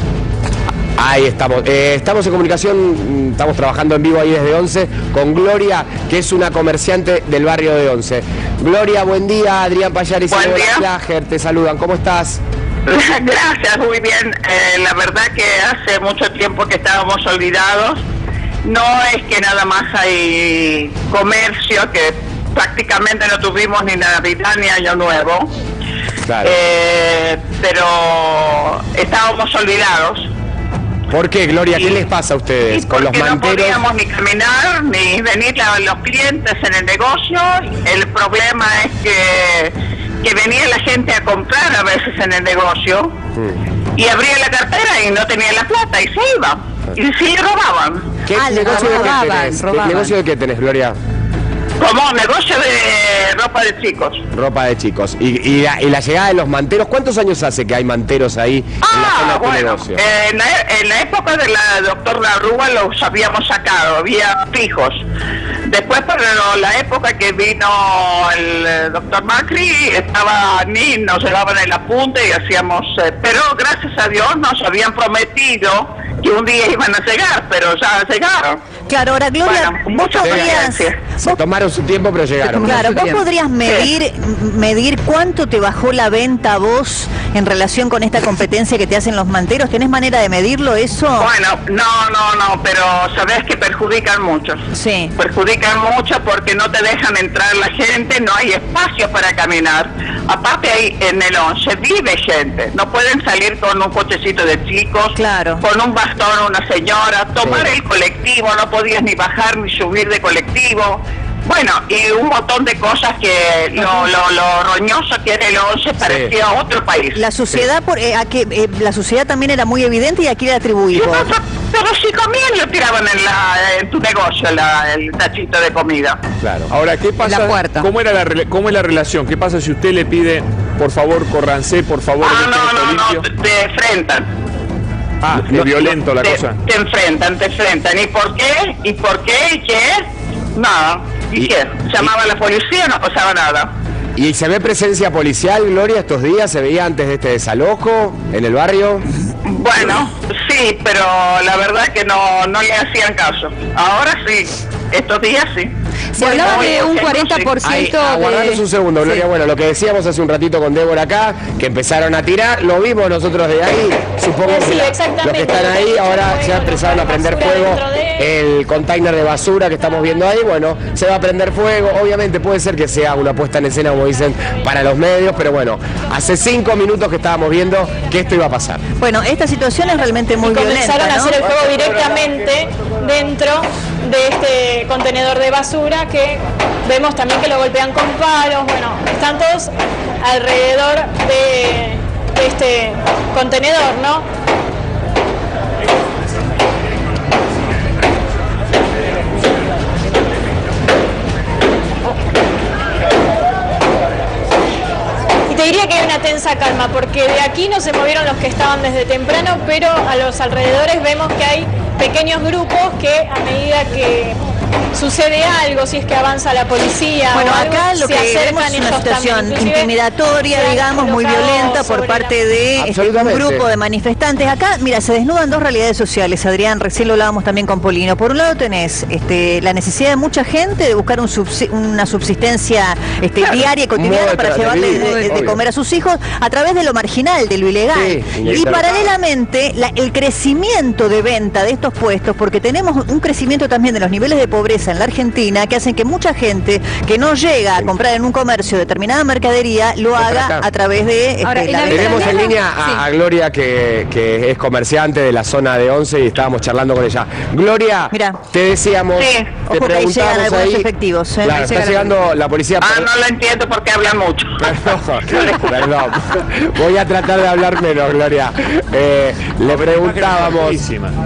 Ahí estamos, eh, estamos en comunicación, estamos trabajando en vivo ahí desde once con Gloria, que es una comerciante del barrio de once. Gloria, buen día, Adrián Pallares y Lola Schlager, te saludan, ¿cómo estás? Gracias, muy bien. Eh, la verdad que hace mucho tiempo que estábamos olvidados. No es que nada más hay comercio, que prácticamente no tuvimos ni Navidad ni Año Nuevo, claro. eh, pero estábamos olvidados. ¿Por qué, Gloria? ¿Qué y, les pasa a ustedes con los manteros? No podíamos ni caminar, ni venir a los clientes en el negocio. El problema es que, que venía la gente a comprar a veces en el negocio hmm. y abría la cartera y no tenía la plata y se iba. Y sí robaban. ¿Qué ah, negocio, robaban, de qué tenés? robaban. ¿Qué negocio de qué tenés, Gloria? Como negocio de ropa de chicos. Ropa de chicos. Y, y, la, y la llegada de los manteros, ¿cuántos años hace que hay manteros ahí ah, en la zona de tu bueno, negocio? Eh, en, la, en la época de la doctor Larrúa los habíamos sacado, había fijos. Después, para la época que vino el doctor Macri, estaba ni nos llevaban el apunte y hacíamos... Eh, pero gracias a Dios nos habían prometido que un día iban a llegar, pero ya llegaron. Claro, ahora Gloria, bueno, vos podrías... Se tomaron su tiempo, pero llegaron. Claro, vos podrías medir, medir cuánto te bajó la venta a vos en relación con esta competencia que te hacen los manteros. ¿Tenés manera de medirlo eso? Bueno, no, no, no, pero sabés que perjudican mucho. Sí. Perjudican mucho porque no te dejan entrar la gente, no hay espacio para caminar. Aparte ahí en el once vive gente, no pueden salir con un cochecito de chicos, claro, con un bastón una señora, tomar sí. el colectivo, no podías ni bajar ni subir de colectivo. Bueno, y un montón de cosas que lo, lo, lo roñoso que era el once parecía sí. otro país. La suciedad, sí. por, eh, a que, eh, la suciedad también era muy evidente y aquí le atribuimos. Sí, pero si comían lo tiraban en, la, en tu negocio, la, el tachito de comida. Claro. Ahora, ¿qué pasa? La puerta. ¿Cómo, era la, ¿Cómo es la relación? ¿Qué pasa si usted le pide, por favor, córranse, por favor, ah, no, no, no, limpio? te enfrentan. Ah, es no, violento la te, cosa. Te enfrentan, te enfrentan. ¿Y por qué? ¿Y por qué? ¿Y qué? Nada. ¿Y, ¿Y qué? ¿Llamaba a la policía? No pasaba nada. ¿Y se ve presencia policial, Gloria, estos días? ¿Se veía antes de este desalojo en el barrio? Bueno, sí, pero la verdad que no, no le hacían caso. Ahora sí, estos días sí. Se bueno, hablaba de un cuarenta por ciento Ahí, aguardanos de... un segundo, Gloria. Sí. Bueno, lo que decíamos hace un ratito con Débora acá, que empezaron a tirar, lo vimos nosotros de ahí. Supongo sí, que la, los que están ahí ahora ya empezaron a prender fuego de... el container de basura que estamos viendo ahí. Bueno, se va a prender fuego. Obviamente puede ser que sea una puesta en escena, como dicen, para los medios, pero bueno, hace cinco minutos que estábamos viendo que esto iba a pasar. Bueno, esta situación es realmente muy y violenta, comenzaron ¿no? a hacer el fuego directamente dentro de este contenedor de basura que vemos también que lo golpean con palos. Bueno, están todos alrededor de, de este contenedor, ¿no? Y te diría que hay una tensa calma, porque de aquí no se movieron los que estaban desde temprano, pero a los alrededores vemos que hay pequeños grupos que a medida que sucede algo, si es que avanza la policía bueno, o algo, acá lo se que acercan vemos es una ellos situación también. intimidatoria, digamos, muy violenta por parte de este, un grupo de manifestantes. Acá, mira, se desnudan dos realidades sociales, Adrián, recién lo hablábamos también con Polino. Por un lado tenés este, la necesidad de mucha gente de buscar un subsi una subsistencia este, claro, diaria y cotidiana para llevarle de, de, de comer a sus hijos a través de lo marginal, de lo ilegal. Sí, y paralelamente, la, el crecimiento de venta de estos puestos, porque tenemos un crecimiento también de los niveles de pobreza en la Argentina, que hacen que mucha gente que no llega a comprar en un comercio determinada mercadería lo haga a través de este, Ahora, la tenemos en línea a, sí. a Gloria, que, que es comerciante de la zona de Once, y estábamos charlando con ella. Gloria, Mirá. te decíamos, sí. te Ojo preguntamos que ahí, efectivos, ¿eh? Claro, está llegando la policía. Ah, no lo entiendo porque hablan mucho. Perdón, perdón. Voy a tratar de hablar menos, Gloria. Eh, le preguntábamos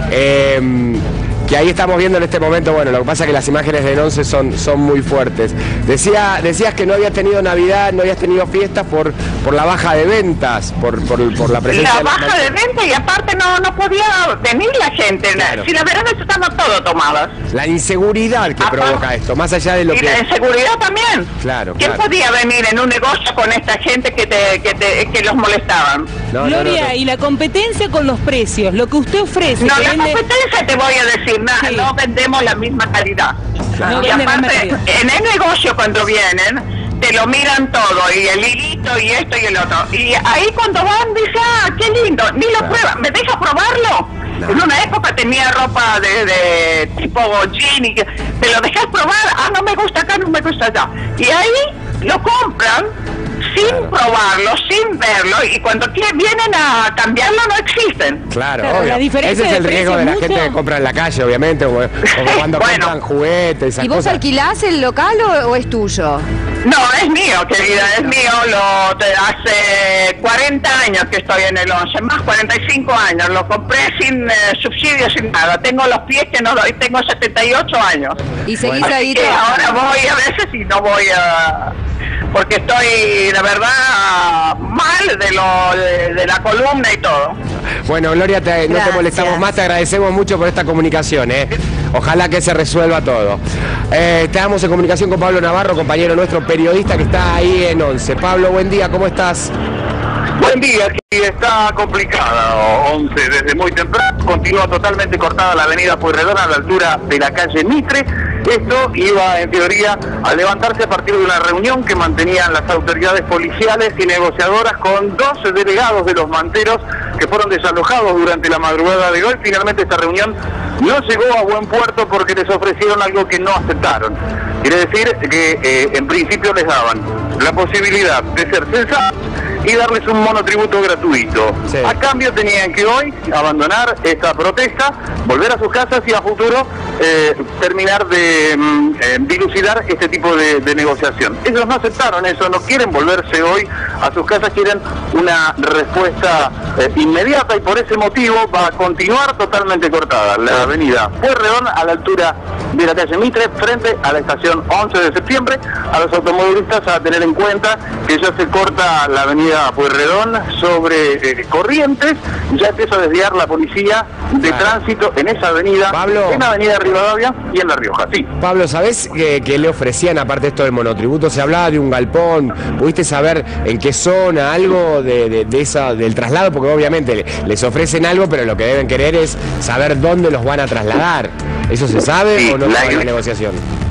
eh, que ahí estamos viendo en este momento, bueno, lo que pasa es que las imágenes de Once son, son muy fuertes. Decía, decías que no habías tenido Navidad, no habías tenido fiestas por, por la baja de ventas, por, por, por la presencia la de baja la... de ventas, y aparte no, no podía venir la gente. Claro. Si la verdad estamos todos tomadas. La inseguridad que Ajá. provoca esto, más allá de lo y que... Y la inseguridad también. Claro, ¿Quién claro. podía venir en un negocio con esta gente que, te, que, te, que los molestaban? No, Gloria, no, no, no. y la competencia con los precios, lo que usted ofrece... No, la vende... competencia te voy a decir, nada, sí. no vendemos la misma calidad. Claro. Y aparte, en el negocio cuando vienen, te lo miran todo, y el hilito, y esto y el otro. Y ahí cuando van, dicen, ah, qué lindo, ni lo claro. prueban, ¿me deja probarlo? No. En una época tenía ropa de, de tipo jean, y te lo dejas probar, ah, no me gusta acá, no me gusta allá. Y ahí lo compran sin claro. probarlo, sin verlo, y cuando vienen a cambiarlo no existen. Claro, claro obvio. La diferencia Ese es el de riesgo de la mucho. gente que compra en la calle, obviamente, como, como cuando bueno. compran juguetes. Esas ¿Y vos cosas. alquilás el local o, o es tuyo? No, es mío, querida, es mío. Lo, hace cuarenta años que estoy en el once, más cuarenta y cinco años. Lo compré sin eh, subsidio, sin nada. Tengo los pies que no doy, tengo setenta y ocho años. Y seguís Así ahí que ahora voy a veces y no voy a... porque estoy, la verdad, mal de, lo, de, de la columna y todo. Bueno, Gloria, te, no te molestamos más, te agradecemos mucho por esta comunicación, ¿eh? Ojalá que se resuelva todo. Eh, estamos en comunicación con Pablo Navarro, compañero nuestro periodista que está ahí en Once. Pablo, buen día, ¿cómo estás? Buen día, aquí está complicada Once desde muy temprano, continúa totalmente cortada la avenida Pueyrredón a la altura de la calle Mitre. Esto iba, en teoría, a levantarse a partir de una reunión que mantenían las autoridades policiales y negociadoras con dos delegados de los manteros que fueron desalojados durante la madrugada de hoy. Finalmente esta reunión no llegó a buen puerto porque les ofrecieron algo que no aceptaron. Quiere decir que eh, en principio les daban la posibilidad de ser censados y darles un monotributo gratuito. Sí. A cambio tenían que hoy abandonar esta protesta, volver a sus casas y a futuro eh, terminar de eh, dilucidar este tipo de, de negociación. Ellos no aceptaron eso, no quieren volverse hoy a sus casas, quieren una respuesta eh, inmediata y por ese motivo va a continuar totalmente cortada la avenida Pueyrredón a la altura de la calle Mitre frente a la estación once de septiembre. A los automovilistas a tener en cuenta que ya se corta la avenida Pueyrredón sobre eh, Corrientes, ya empieza a desviar la policía de claro. tránsito en esa avenida, Pablo, en la avenida Rivadavia y en La Rioja, sí. Pablo, ¿sabés que, que le ofrecían, aparte de esto del monotributo, se hablaba de un galpón? ¿Pudiste saber en qué zona, algo de, de, de esa, del traslado? Porque obviamente les ofrecen algo, pero lo que deben querer es saber dónde los van a trasladar. ¿Eso se sabe sí, o no está en la negociación?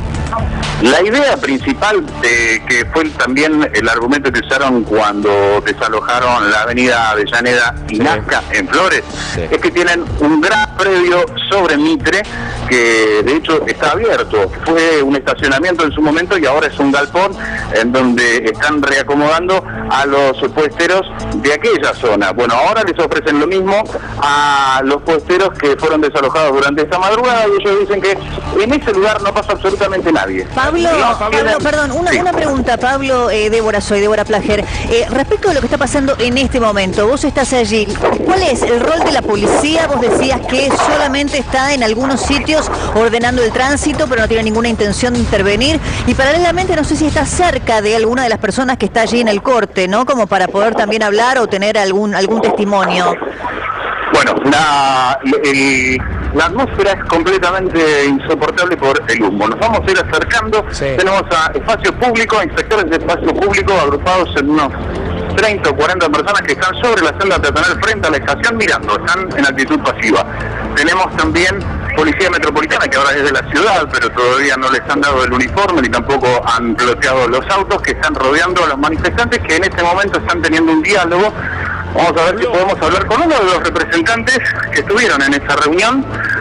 La idea principal, de, que fue también el argumento que usaron cuando desalojaron la avenida Avellaneda y sí. Nazca en Flores, sí. es que tienen un gran predio sobre Mitre, que de hecho está abierto. Fue un estacionamiento en su momento y ahora es un galpón en donde están reacomodando a los puesteros de aquella zona. Bueno, ahora les ofrecen lo mismo a los puesteros que fueron desalojados durante esta madrugada y ellos dicen que en ese lugar no pasa absolutamente nadie. Pablo, Pablo, perdón, una, una pregunta, Pablo, eh, Débora, soy Débora Plager. Eh, respecto a lo que está pasando en este momento, vos estás allí, ¿cuál es el rol de la policía? Vos decías que solamente está en algunos sitios ordenando el tránsito, pero no tiene ninguna intención de intervenir. Y paralelamente, no sé si está cerca de alguna de las personas que está allí en el corte, ¿no? Como para poder también hablar o tener algún, algún testimonio. Bueno, la, el, la atmósfera es completamente insoportable por el humo. Nos vamos a ir acercando, sí. tenemos a espacio público, inspectores de espacio público agrupados en unos treinta o cuarenta personas que están sobre la senda peatonal frente a la estación mirando, están en actitud pasiva. Tenemos también Policía Metropolitana, que ahora es de la ciudad, pero todavía no les han dado el uniforme ni tampoco han bloqueado los autos, que están rodeando a los manifestantes que en este momento están teniendo un diálogo. Vamos a ver si podemos hablar con uno de los representantes que estuvieron en esa reunión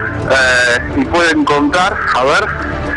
eh, y pueden contar, a ver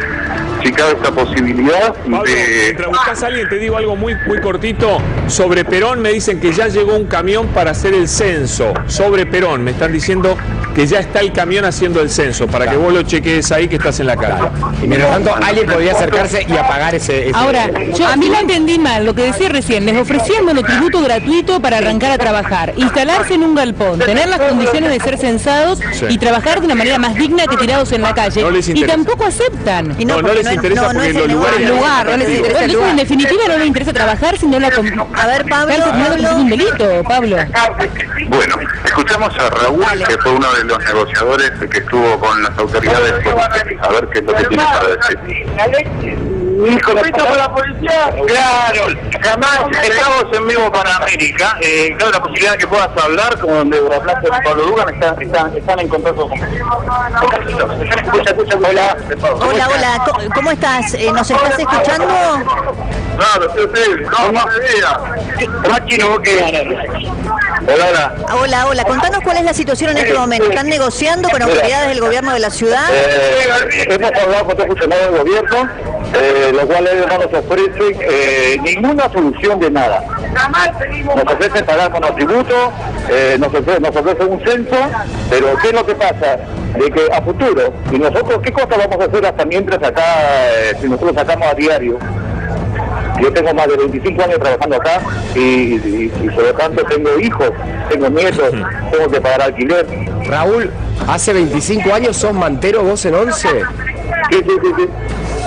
si cabe esta posibilidad. Pablo, de... mientras buscas a alguien, te digo algo muy, muy cortito. Sobre Perón me dicen que ya llegó un camión para hacer el censo. Sobre Perón me están diciendo que ya está el camión haciendo el censo, para que vos lo chequees ahí que estás en la calle. Y mientras tanto, alguien podría acercarse y apagar ese... ese Ahora, yo a mí lo entendí mal, lo que decía recién, les ofrecían monotributo gratuito para arrancar a trabajar, instalarse en un galpón, tener las condiciones de ser censados sí. y trabajar de una manera más digna que tirados en la calle. No les y tampoco aceptan. Y no, no, no les interesa no, porque no los lugares... El lugar, no les interesa el lugar. En definitiva no les interesa trabajar, sino la... A ver, Pablo, Pablo... un delito, Pablo. Bueno, escuchamos a Raúl, vale. que fue uno de los negociadores que estuvo con las autoridades, a ver qué es lo que tiene para decir. ¿Con respeto por la policía? Claro, jamás estamos en vivo para América. Eh, claro, la posibilidad de que puedas hablar con Débora Plager y Pablo Dugan están, están, están en contacto con... Escucha, escucha, hola. Hola, hola, ¿cómo, cómo estás? Eh, ¿Nos estás escuchando? Claro, sí, sí, no, no me diga. Máquino, que... Hola, hola. Hola, hola, contanos cuál es la situación en este momento. ¿Están negociando con autoridades del gobierno de la ciudad? Eh, hemos hablado con tres funcionarios del gobierno, eh, los cuales no nos ofrecen eh, ninguna solución de nada. Nos ofrecen pagar monotributo, eh, nos, ofrecen, nos ofrecen un censo, pero ¿qué es lo que pasa? De que a futuro, y nosotros, ¿qué cosa vamos a hacer hasta mientras acá, eh, si nosotros sacamos a diario? Yo tengo más de veinticinco años trabajando acá y, y, y por lo tanto tengo hijos, tengo nietos, tengo que pagar alquiler. Raúl, hace veinticinco años sos mantero vos en once. Sí, sí, sí, sí.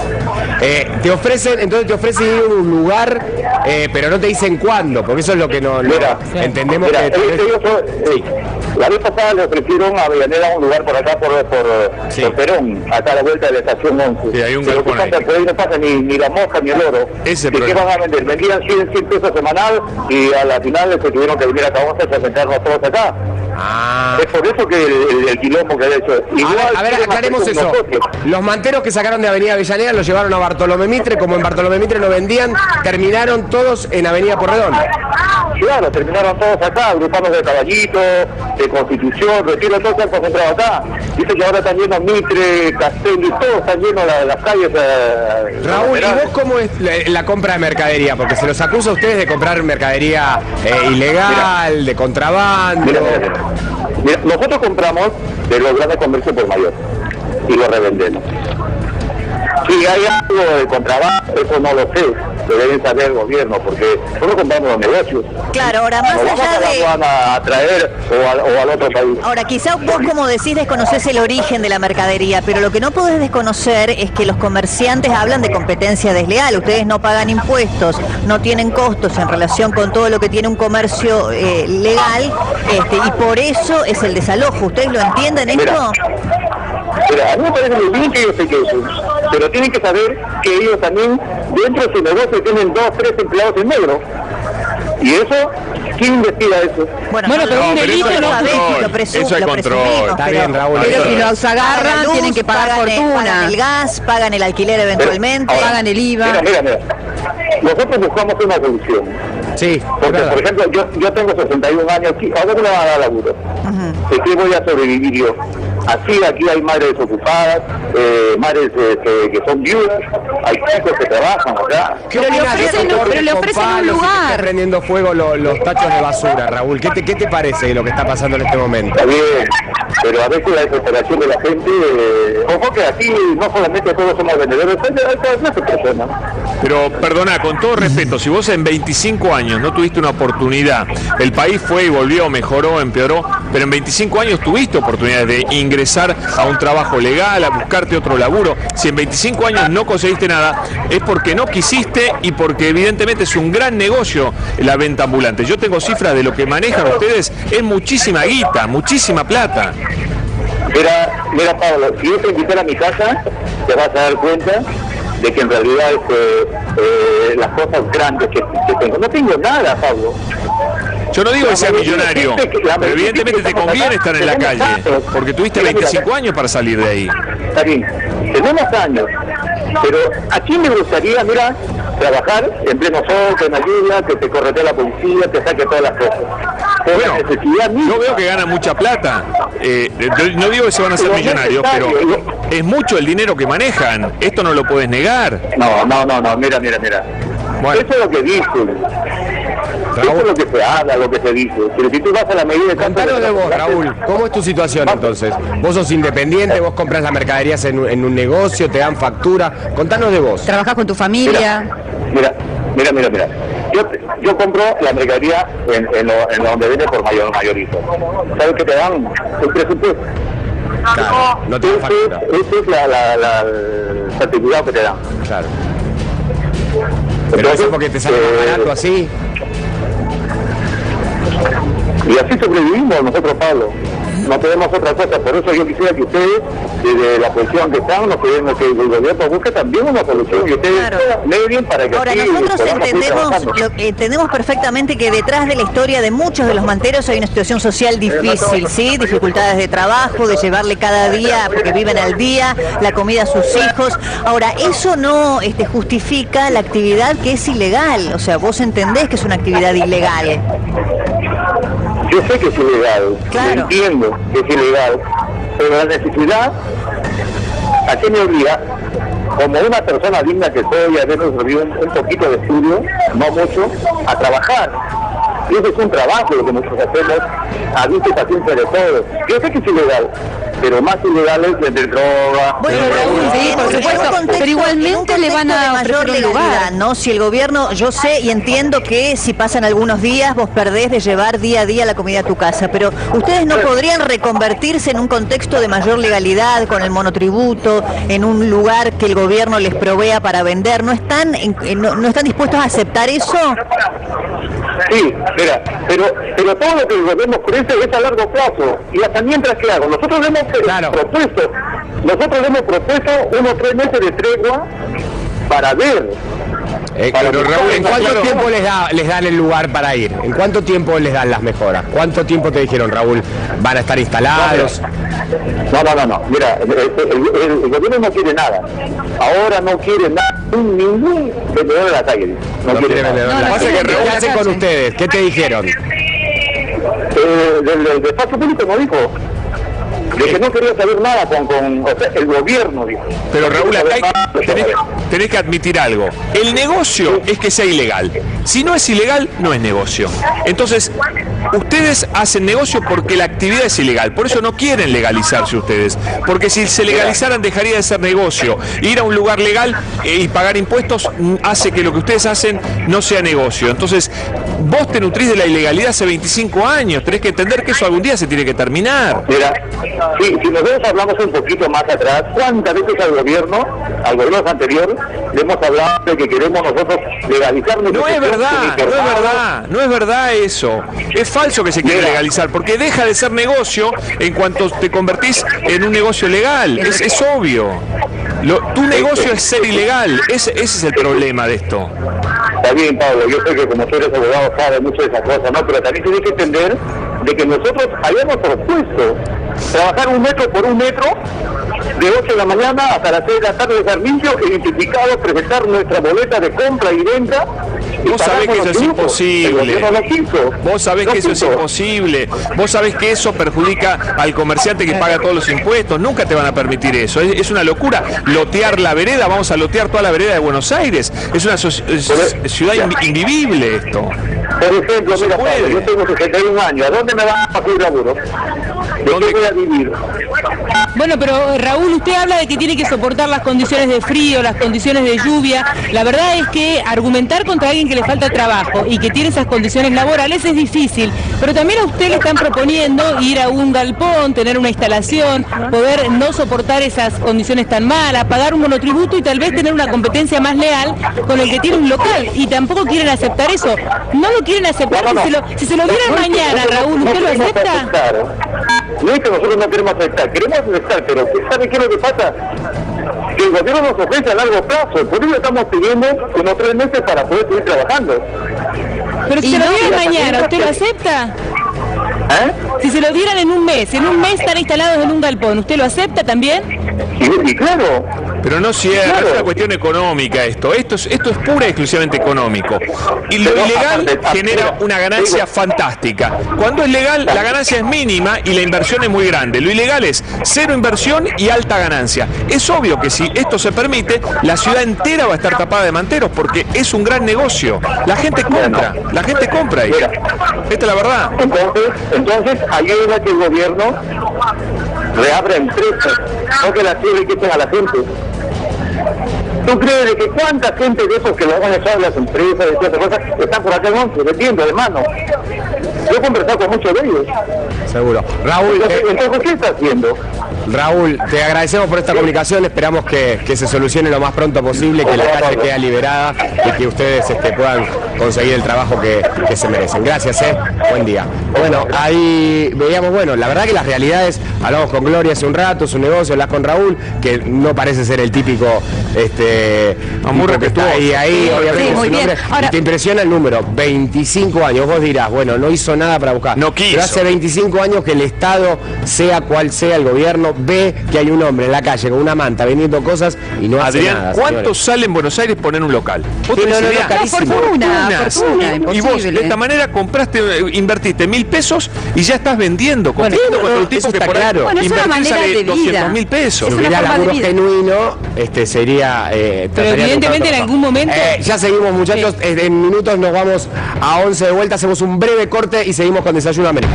Eh, te ofrecen, entonces te ofrecen ir a un lugar, eh, pero no te dicen cuándo, porque eso es lo que no, mira, no entendemos. Mira, que ellos, ellos, sí. La vez pasada le ofrecieron a Avellaneda un lugar por acá, por, por, sí. por Perón, acá a la vuelta de la estación once. Sí, hay un pero galpón ahí. Pasa, ahí no pasa ni, ni la mosca ni el oro. Ese ¿Qué van a vender? Vendían cien, cien pesos semanal y a la final se tuvieron que venir acá a once a sentarnos todos acá. Ah. Es por eso que el, el, el quilombo que ha hecho. Igual, a ver, a ver aclaremos eso. Nosotros. Los manteros que sacaron de Avenida Avellaneda los llevaron a Bartolomé Mitre, como en Bartolomé Mitre no vendían, terminaron todos en Avenida Porredón. Claro, terminaron todos acá, agrupados de Caballito, de Constitución, Retiro, todos se han concentrado acá. Dice que ahora están llenos Mitre, Castelli, todos están llenos las, las calles. Eh, Raúl, ¿y vos cómo es la, la compra de mercadería? Porque se los acusa a ustedes de comprar mercadería eh, ilegal, mira, de contrabando. Mira, mira, mira. Mira, nosotros compramos de los grandes comercios por mayor y lo revendemos. Si hay algo de contrabando, eso no lo sé, lo deben saber el gobierno, porque nosotros compramos los negocios. Claro, ahora más no allá vamos de... a, la a traer o, a, o al otro país. Ahora, quizá vos, como decís, desconocés el origen de la mercadería, pero lo que no podés desconocer es que los comerciantes hablan de competencia desleal. Ustedes no pagan impuestos, no tienen costos en relación con todo lo que tiene un comercio eh, legal, este, y por eso es el desalojo. ¿Ustedes lo entienden esto? Mira, mira, a mí me parece muy bien que ellos se quejen, pero tienen que saber que ellos también dentro de su negocio tienen dos, tres empleados en negro. Y eso, ¿quién investiga eso? Bueno, bueno pero no, un delito pero no, lo, lo presumo, eso hay lo control. Está bien, Raúl. Pero si los agarran, luz, tienen que pagar pagan el, fortuna. pagan el gas, pagan el alquiler eventualmente. Pero, ahora, pagan el I V A. Mira, mira, mira. Nosotros buscamos una solución. Sí, porque, por ejemplo, yo, yo tengo sesenta y un años, ¿ahora me van a dar laburo? Uh-huh. ¿De qué voy a sobrevivir yo? Así, aquí hay madres desocupadas, eh, madres eh, que, que son viudas, hay chicos que trabajan acá. ¿Qué pero le ofrecen, de pero le ofrecen un lugar. Está prendiendo fuego lo, los tachos de basura, Raúl. ¿Qué te, ¿Qué te parece de lo que está pasando en este momento? Está bien, pero a veces la desesperación de la gente, eh, ojo que aquí no solamente todos somos vendedores, hay todas personas. Pero perdona, con todo respeto, si vos en veinticinco años no tuviste una oportunidad, el país fue y volvió, mejoró, empeoró, pero en veinticinco años tuviste oportunidades de ingresar a un trabajo legal, a buscarte otro laburo. Si en veinticinco años no conseguiste nada, es porque no quisiste y porque evidentemente es un gran negocio la venta ambulante. Yo tengo cifras de lo que manejan ustedes, es muchísima guita, muchísima plata. Mira, mira Pablo, si yo te invitara a mi casa, te vas a dar cuenta de que en realidad este, eh, las cosas grandes que, que tengo, no tengo nada, Pablo. Yo no digo que sea millonario, pero evidentemente te conviene estar en la calle, porque tuviste veinticinco años para salir de ahí. Está bien, tenemos años, pero ¿a quién me gustaría, mira, trabajar en pleno sol, que me ayuda, que te corretea la policía, te saque todas las cosas? Bueno, yo veo que ganan mucha plata, eh, no digo que se van a hacer millonarios, pero es mucho el dinero que manejan, esto no lo puedes negar. No, no, no, no, mira, mira, mira. Bueno. Eso es lo que dicen. Raúl. Eso es lo que se habla, lo que se dice. Pero si tú vas a la medida de... Contanos de vos, Raúl. ¿Cómo es tu situación entonces? Vos sos independiente, vos compras las mercaderías en, en un negocio, te dan factura. Contanos de vos. ¿Trabajás con tu familia? Mira, mira, mira, mira. Yo, yo compro la mercadería en, en, lo, en donde vende por mayor mayorito. ¿Sabes qué te dan? El presupuesto. Claro, no te dan factura. Esa es la, la, la, el certificado que te dan. Claro. Pero eso es porque te sale más barato así. Y así sobrevivimos nosotros, Pablo. No tenemos otra cosa. Por eso yo quisiera que ustedes, desde la posición que están, nos queremos que el gobierno busque también una solución. Y ustedes claro. medien para que... Ahora, así nosotros entendemos, lo, entendemos perfectamente que detrás de la historia de muchos de los manteros hay una situación social difícil, ¿sí? Dificultades de trabajo, de llevarle cada día, porque viven al día, la comida a sus hijos. Ahora, eso no este, justifica la actividad que es ilegal. O sea, vos entendés que es una actividad ilegal. Yo sé que es ilegal, claro. Entiendo que es ilegal, pero la necesidad, ¿a qué me obliga? Como una persona digna que soy, habernos recibido un, un poquito de estudio, no mucho, a trabajar. Y eso es un trabajo lo que nosotros hacemos, a vista y paciencia de todos. Yo sé que es ilegal, pero más ilegal es vender droga. Bueno, Raúl, sí, por supuesto, pero igualmente le van a mayor legalidad, ¿no? Si el gobierno, yo sé y entiendo que si pasan algunos días vos perdés de llevar día a día la comida a tu casa, pero ustedes no podrían reconvertirse en un contexto de mayor legalidad con el monotributo, en un lugar que el gobierno les provea para vender. ¿No están, en, no, no están dispuestos a aceptar eso? Sí, mira, pero, pero todo lo que el gobierno ofrece es a largo plazo. Y hasta mientras que hago, nosotros hemos claro. propuesto, nosotros hemos propuesto unos tres meses de tregua para ver. Eh, para pero Raúl, ¿en cuánto claro, tiempo les, da, les dan el lugar para ir? ¿En cuánto tiempo les dan las mejoras? ¿Cuánto tiempo te dijeron, Raúl, van a estar instalados? No, no, no, no. Mira, el, el, el, el gobierno no quiere nada. Ahora no quiere nada, ningún vendedor de la calle. No, no quiere, quiere vendedor de la calle. ¿Qué hacen con ustedes? ¿Qué te dijeron? Eh, del, del espacio público no dijo. De que no quería saber nada con, con o sea, el gobierno, dijo. Pero Raúl, acá hay, tenés, tenés que admitir algo. El negocio es que sea ilegal. Si no es ilegal, no es negocio. Entonces, ustedes hacen negocio porque la actividad es ilegal. Por eso no quieren legalizarse ustedes. Porque si se legalizaran, dejaría de ser negocio. Ir a un lugar legal eh, y pagar impuestos hace que lo que ustedes hacen no sea negocio. Entonces, vos te nutrís de la ilegalidad hace veinticinco años. Tenés que entender que eso algún día se tiene que terminar. Mira, si, si nosotros hablamos un poquito más atrás, ¿cuántas veces al gobierno, al gobierno anterior, le hemos hablado de que queremos nosotros legalizar? No es verdad, no es verdad, no es verdad eso. Es falso que se quiere legalizar, porque deja de ser negocio en cuanto te convertís en un negocio legal. Es, es obvio. Lo, tu negocio es ser ilegal. Ese, ese es el problema de esto. Está bien, Pablo, yo sé que como tú eres abogado sabes mucho de esas cosas, ¿no? Pero también tienes que entender de que nosotros habíamos propuesto trabajar un metro por un metro de ocho de la mañana hasta las seis de la tarde, dejar limpio, identificado, presentar nuestra boleta de compra y venta. Vos sabés que eso es imposible. Vos sabés que eso es imposible. Vos sabés que eso perjudica al comerciante que paga todos los impuestos. Nunca te van a permitir eso. Es, es una locura. Lotear la vereda, vamos a lotear toda la vereda de Buenos Aires. Es una so es ciudad invivible esto. Por ejemplo, mira, Pablo, yo tengo sesenta y un años. ¿A dónde me van a hacer laburo? ¿De qué voy a vivir? Bueno, pero Raúl, usted habla de que tiene que soportar las condiciones de frío, las condiciones de lluvia. La verdad es que argumentar contra alguien que le falta trabajo y que tiene esas condiciones laborales es difícil, pero también a usted le están proponiendo ir a un galpón, tener una instalación, poder no soportar esas condiciones tan malas, pagar un monotributo y tal vez tener una competencia más leal con el que tiene un local, y tampoco quieren aceptar eso. No lo quieren aceptar. Si se lo, si se lo dieran mañana, Raúl, ¿usted lo acepta? No es que nosotros no queremos aceptar, queremos aceptar, pero ¿sabe qué es lo que pasa? Que el gobierno nos ofrece a largo plazo, por eso estamos pidiendo unos tres meses para poder seguir trabajando. Pero si se lo dieran mañana, ¿usted lo acepta? ¿Eh? Si se lo dieran en un mes, en un mes están instalados en un galpón, ¿usted lo acepta también? Sí, claro. Pero no cierra, claro. Es una cuestión económica esto. Esto es, esto es pura y exclusivamente económico. Y lo Pero, ilegal aparte, genera una ganancia fantástica. Cuando es legal, la ganancia es mínima y la inversión es muy grande. Lo ilegal es cero inversión y alta ganancia. Es obvio que si esto se permite, la ciudad entera va a estar tapada de manteros porque es un gran negocio. La gente compra, la gente compra ahí. Esta es la verdad. Entonces, entonces ayuda que el gobierno reabra empresas, no que la cierre y quiten a la gente. ¿Tú crees de que cuánta gente de esos que lo van a echar las empresas, de todas esas cosas, están por acá en once, vendiendo de mano? Yo he conversado con muchos de ellos. Seguro. Raúl, entonces, eh, entonces, ¿qué está haciendo? Raúl, te agradecemos por esta comunicación, esperamos que, que se solucione lo más pronto posible, que la calle quede liberada y que ustedes este, puedan conseguir el trabajo que, que se merecen. Gracias, eh. Buen día. Bueno, ahí veíamos, bueno, la verdad que las realidades, hablamos con Gloria hace un rato, su negocio, hablas con Raúl, que no parece ser el típico este Amurro que estuvo ahí, ahí, sí, obviamente sí, muy su bien. nombre. Ahora, y te impresiona el número, veinticinco años, vos dirás, bueno, no hizo nada para buscar. No quiso. Pero hace veinticinco años que el Estado, sea cual sea el gobierno, ve que hay un hombre en la calle con una manta vendiendo cosas y no hace Adrián, nada. ¿cuánto señores? sale en Buenos Aires poner un local? ¿Vos Sí, tenés no, no, idea? no, carísimo. fortuna, Fortunas. fortuna, Y vos de esta manera compraste, invertiste mil pesos y ya estás vendiendo, compitiendo Bueno, contra un eso tipo que está por ahí claro. Bueno, es una invertir manera sale de vida. doscientos mil pesos. Si Es una hubiera forma de laburo vida. genuino, este sería... Eh, Pero trataría de evidentemente buscar en otro algún momento... Eh, ya seguimos, muchachos, Sí. eh, en minutos nos vamos a once de vuelta, hacemos un breve corte y seguimos con Desayuno América.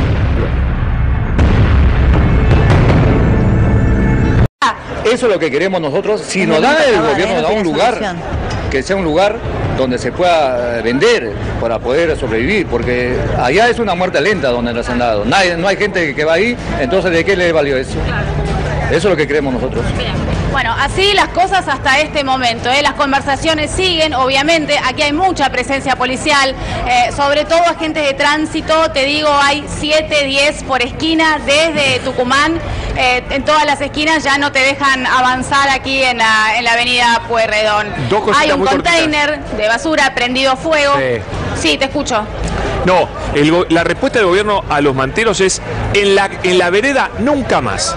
Eso es lo que queremos nosotros. Si nos da el gobierno, nos da un lugar, que sea un lugar donde se pueda vender para poder sobrevivir, porque allá es una muerte lenta donde nos han dado. Nadie, no hay gente que va ahí, entonces ¿de qué le valió eso? Eso es lo que queremos nosotros. Bueno, así las cosas hasta este momento, ¿eh? Las conversaciones siguen, obviamente, aquí hay mucha presencia policial, eh, sobre todo agentes de tránsito, te digo, hay siete, diez por esquina desde Tucumán, eh, en todas las esquinas ya no te dejan avanzar aquí en la, en la avenida Pueyrredón. Hay un container de basura prendido fuego. Sí, sí, te escucho. No, el, la respuesta del gobierno a los manteros es en la, en la vereda nunca más.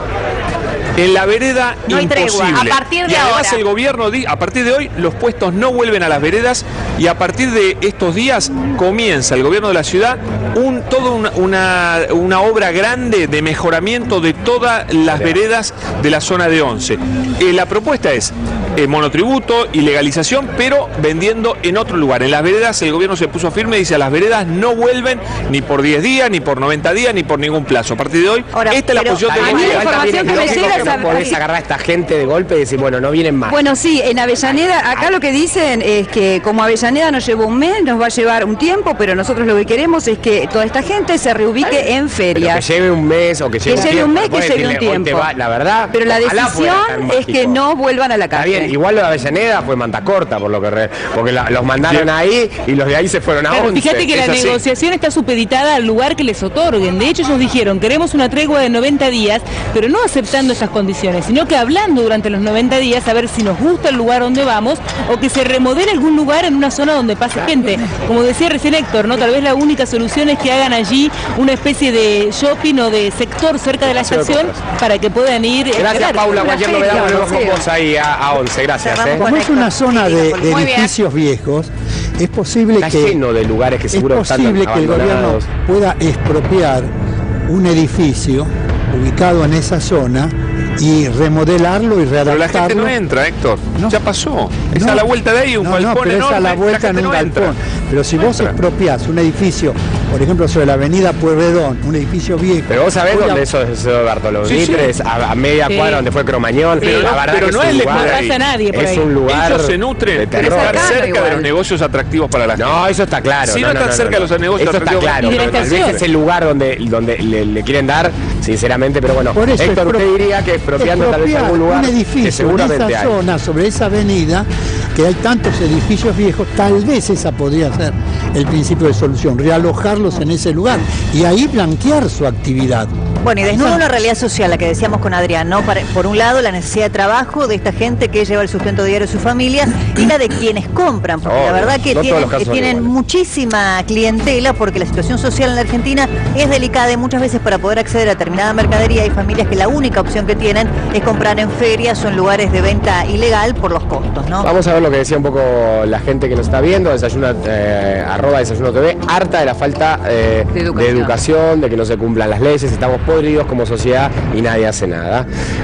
En la vereda no hay imposible. Tregua. A partir de y además ahora. el gobierno, a partir de hoy, los puestos no vuelven a las veredas y a partir de estos días comienza el gobierno de la ciudad un, toda una, una, una obra grande de mejoramiento de todas las veredas de la zona de Once. Eh, la propuesta es eh, monotributo y legalización, pero vendiendo en otro lugar. En las veredas el gobierno se puso firme y dice a las veredas no vuelven ni por diez días, ni por noventa días, ni por ningún plazo. A partir de hoy, ahora, esta es la posición del gobierno. No podés agarrar a esta gente de golpe y decir, bueno, no vienen más. Bueno, sí, en Avellaneda, acá lo que dicen es que como Avellaneda nos llevó un mes, nos va a llevar un tiempo, pero nosotros lo que queremos es que toda esta gente se reubique en ferias. Pero que lleve un mes o que lleve que un lleve tiempo. un mes, que lleve un tiempo. Va, la verdad, pero la decisión es que no vuelvan a la calle. Está bien, igual lo de Avellaneda fue manta corta, por lo que re, porque la, los mandaron sí. ahí y los de ahí se fueron a Pero once. fíjate que la así. negociación está supeditada al lugar que les otorguen. De hecho, ellos dijeron, queremos una tregua de noventa días, pero no aceptando esas condiciones, sino que hablando durante los noventa días a ver si nos gusta el lugar donde vamos o que se remodele algún lugar en una zona donde pase gente. Como decía recién Héctor, ¿no? Tal vez la única solución es que hagan allí una especie de shopping o de sector cerca de la estación para que puedan ir. Gracias, Paula. Cualquier novedad volvemos con vos ahí a, a once. Gracias. ¿eh? Como es una zona de, de edificios viejos, es posible Está que lleno de lugares que seguro es posible están que el gobierno pueda expropiar un edificio ubicado en esa zona y remodelarlo y readaptarlo. Pero la gente no entra, Héctor. No. Ya pasó. Es no. a la vuelta de ahí, un no, galpón no, pero enorme. es a la vuelta en un no galpón. Entra. Pero si no vos entra. expropiás un edificio, por ejemplo, sobre la avenida Pueyrredón, un edificio viejo. Pero vos sabés dónde a... eso es Bartolomé sí, Mitre, sí. a, a media sí. cuadra donde fue Cromañón. Pero, la no, verdad pero que no es es un le lugar, pasa a nadie por es ahí. un lugar. Ellos se nutren de estar cerca igual. de los negocios atractivos para la gente. No, eso está claro. Si no, no están no, cerca no, de los negocios eso está atractivos. claro. Y de la Pero tal vez estación. es el lugar donde, donde le, le quieren dar, sinceramente, pero bueno. Por eso Héctor, expro... usted diría que expropiando tal vez algún lugar un que edificio seguramente en esa hay. zona, sobre esa avenida, que hay tantos edificios viejos, tal vez esa podría ser el principio de solución, realojarlos en ese lugar y ahí blanquear su actividad. Bueno, y desnuda una realidad social, la que decíamos con Adrián, ¿no? Para, por un lado, la necesidad de trabajo de esta gente que lleva el sustento diario de su familia y la de quienes compran, porque oh, la verdad que no tienen, que tienen muchísima clientela, porque la situación social en la Argentina es delicada y muchas veces para poder acceder a determinada mercadería hay familias que la única opción que tienen es comprar en ferias o en lugares de venta ilegal por los costos, ¿no? Vamos a ver lo que decía un poco la gente que nos está viendo, desayuna, eh, arroba Desayuno T V, harta de la falta eh, de, educación. de educación, de que no se cumplan las leyes, estamos podridos como sociedad y nadie hace nada.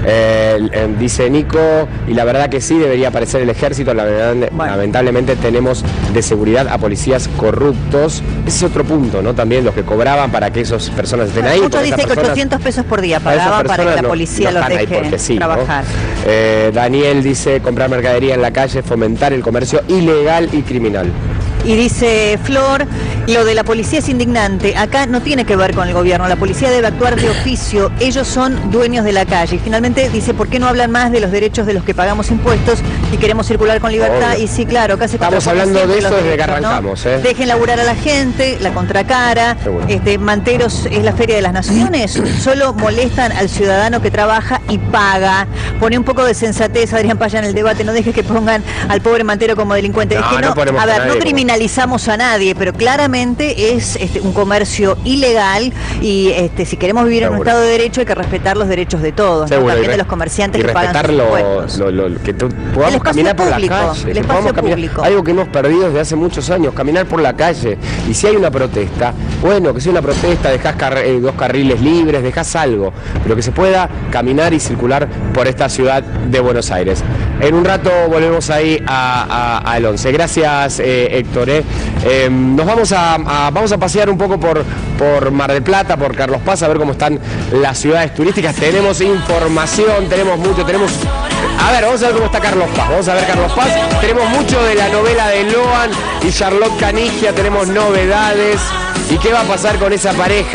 Eh, eh, dice Nico, y la verdad que sí, debería aparecer el ejército, la verdad, bueno. Lamentablemente tenemos de seguridad a policías corruptos. Ese es otro punto, ¿no? También los que cobraban para que esas personas estén ahí. Muchos dicen que ochocientos pesos por día pagaban para que la policía no, no los deje sí, trabajar. ¿no? Eh, Daniel dice, comprar mercadería en la calle, fomentar el comercio ilegal y criminal. Y dice Flor, lo de la policía es indignante, acá no tiene que ver con el gobierno, la policía debe actuar de oficio, ellos son dueños de la calle. Y finalmente dice, ¿por qué no hablan más de los derechos de los que pagamos impuestos y queremos circular con libertad? Obvio. Y sí, claro, casi estamos hablando de eso desde que arrancamos. ¿no? ¿eh? Dejen laburar a la gente, la contracara, este, Manteros es la Feria de las Naciones, solo molestan al ciudadano que trabaja y paga. Pone un poco de sensatez, Adrián Paya, en el debate, no dejes que pongan al pobre Mantero como delincuente. No, es que no, no a ver, no criminalizamos como... a nadie, pero claramente es este, un comercio ilegal y este, si queremos vivir Seguro. en un Estado de Derecho hay que respetar los derechos de todos, ¿no? También de los comerciantes que pagan sus impuestos. Lo, lo, lo, que tú, podamos caminar por público, la calle, el espacio caminar, público. algo que hemos perdido desde hace muchos años, caminar por la calle. Y si hay una protesta, bueno, que sea una protesta, dejás car eh, dos carriles libres, dejás algo, pero que se pueda caminar y circular por esta ciudad de Buenos Aires. En un rato volvemos ahí a, a, al once. Gracias, eh, Héctor. Eh. Eh, nos vamos a, a, vamos a pasear un poco por, por Mar del Plata, por Carlos Paz, a ver cómo están las ciudades turísticas. Tenemos información, tenemos mucho, tenemos... A ver, vamos a ver cómo está Carlos Paz. Vamos a ver Carlos Paz. Tenemos mucho de la novela de Loan y Charlotte Canigia, tenemos novedades. ¿Y qué va a pasar con esa pareja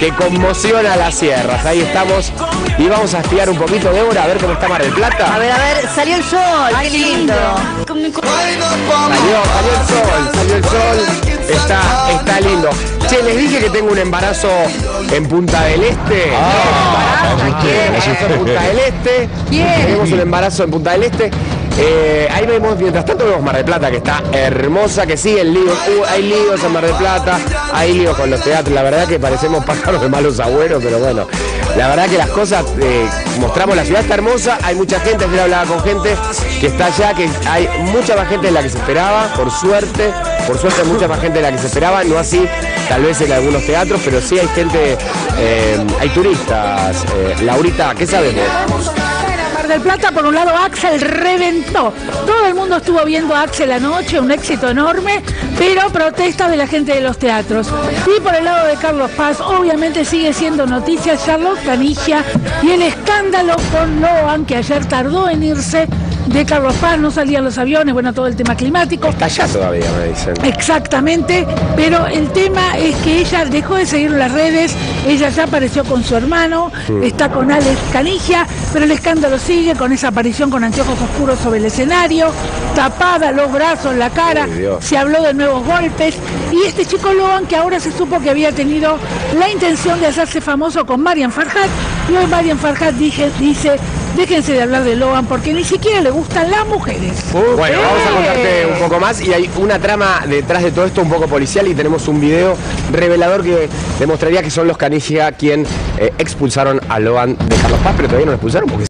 que conmociona las sierras. Ahí estamos y vamos a espiar un poquito, Débora, a ver cómo está Mar del Plata. A ver, a ver, salió el sol, qué lindo. Salió, salió el sol, salió el sol, está, está lindo. Che, les dije que tengo un embarazo en Punta del Este. Ah, ¿Quién? En Punta del Este. ¿Quién? Tenemos un embarazo en Punta del Este. Eh, ahí vemos, mientras tanto vemos Mar del Plata, que está hermosa, que sigue el lío. Uh, hay líos en Mar del Plata, hay líos con los teatros. La verdad que parecemos pájaros de malos agüeros, pero bueno, la verdad que las cosas, eh, mostramos la ciudad está hermosa, hay mucha gente, ayer hablaba con gente que está allá, que hay mucha más gente de la que se esperaba, por suerte, por suerte mucha más gente de la que se esperaba, no así tal vez en algunos teatros, pero sí hay gente, eh, hay turistas. Eh, Laurita, ¿qué sabemos? Del Plata, por un lado, Axel reventó. Todo el mundo estuvo viendo a Axel anoche, un éxito enorme, pero protestas de la gente de los teatros. Y por el lado de Carlos Paz, obviamente sigue siendo noticia Charlotte Caniggia y el escándalo con Loan, que ayer tardó en irse de Carlos Paz, no salían los aviones, bueno, todo el tema climático. Está allá todavía, me dicen. Exactamente, pero el tema es que ella dejó de seguir las redes, ella ya apareció con su hermano, mm. está con Alex Caniggia, pero el escándalo sigue con esa aparición con anteojos oscuros sobre el escenario, tapada los brazos, la cara, se habló de nuevos golpes, y este chico Loan, que ahora se supo que había tenido la intención de hacerse famoso con Marian Farhat, y hoy Marian Farhat dije, dice, déjense de hablar de Loan porque ni siquiera le gustan las mujeres. Uh, bueno, vamos a contarte un poco más y hay una trama detrás de todo esto un poco policial y tenemos un video revelador que demostraría que son los Caniggia quien eh, expulsaron a Loan de Carlos Paz, pero todavía no lo expulsaron porque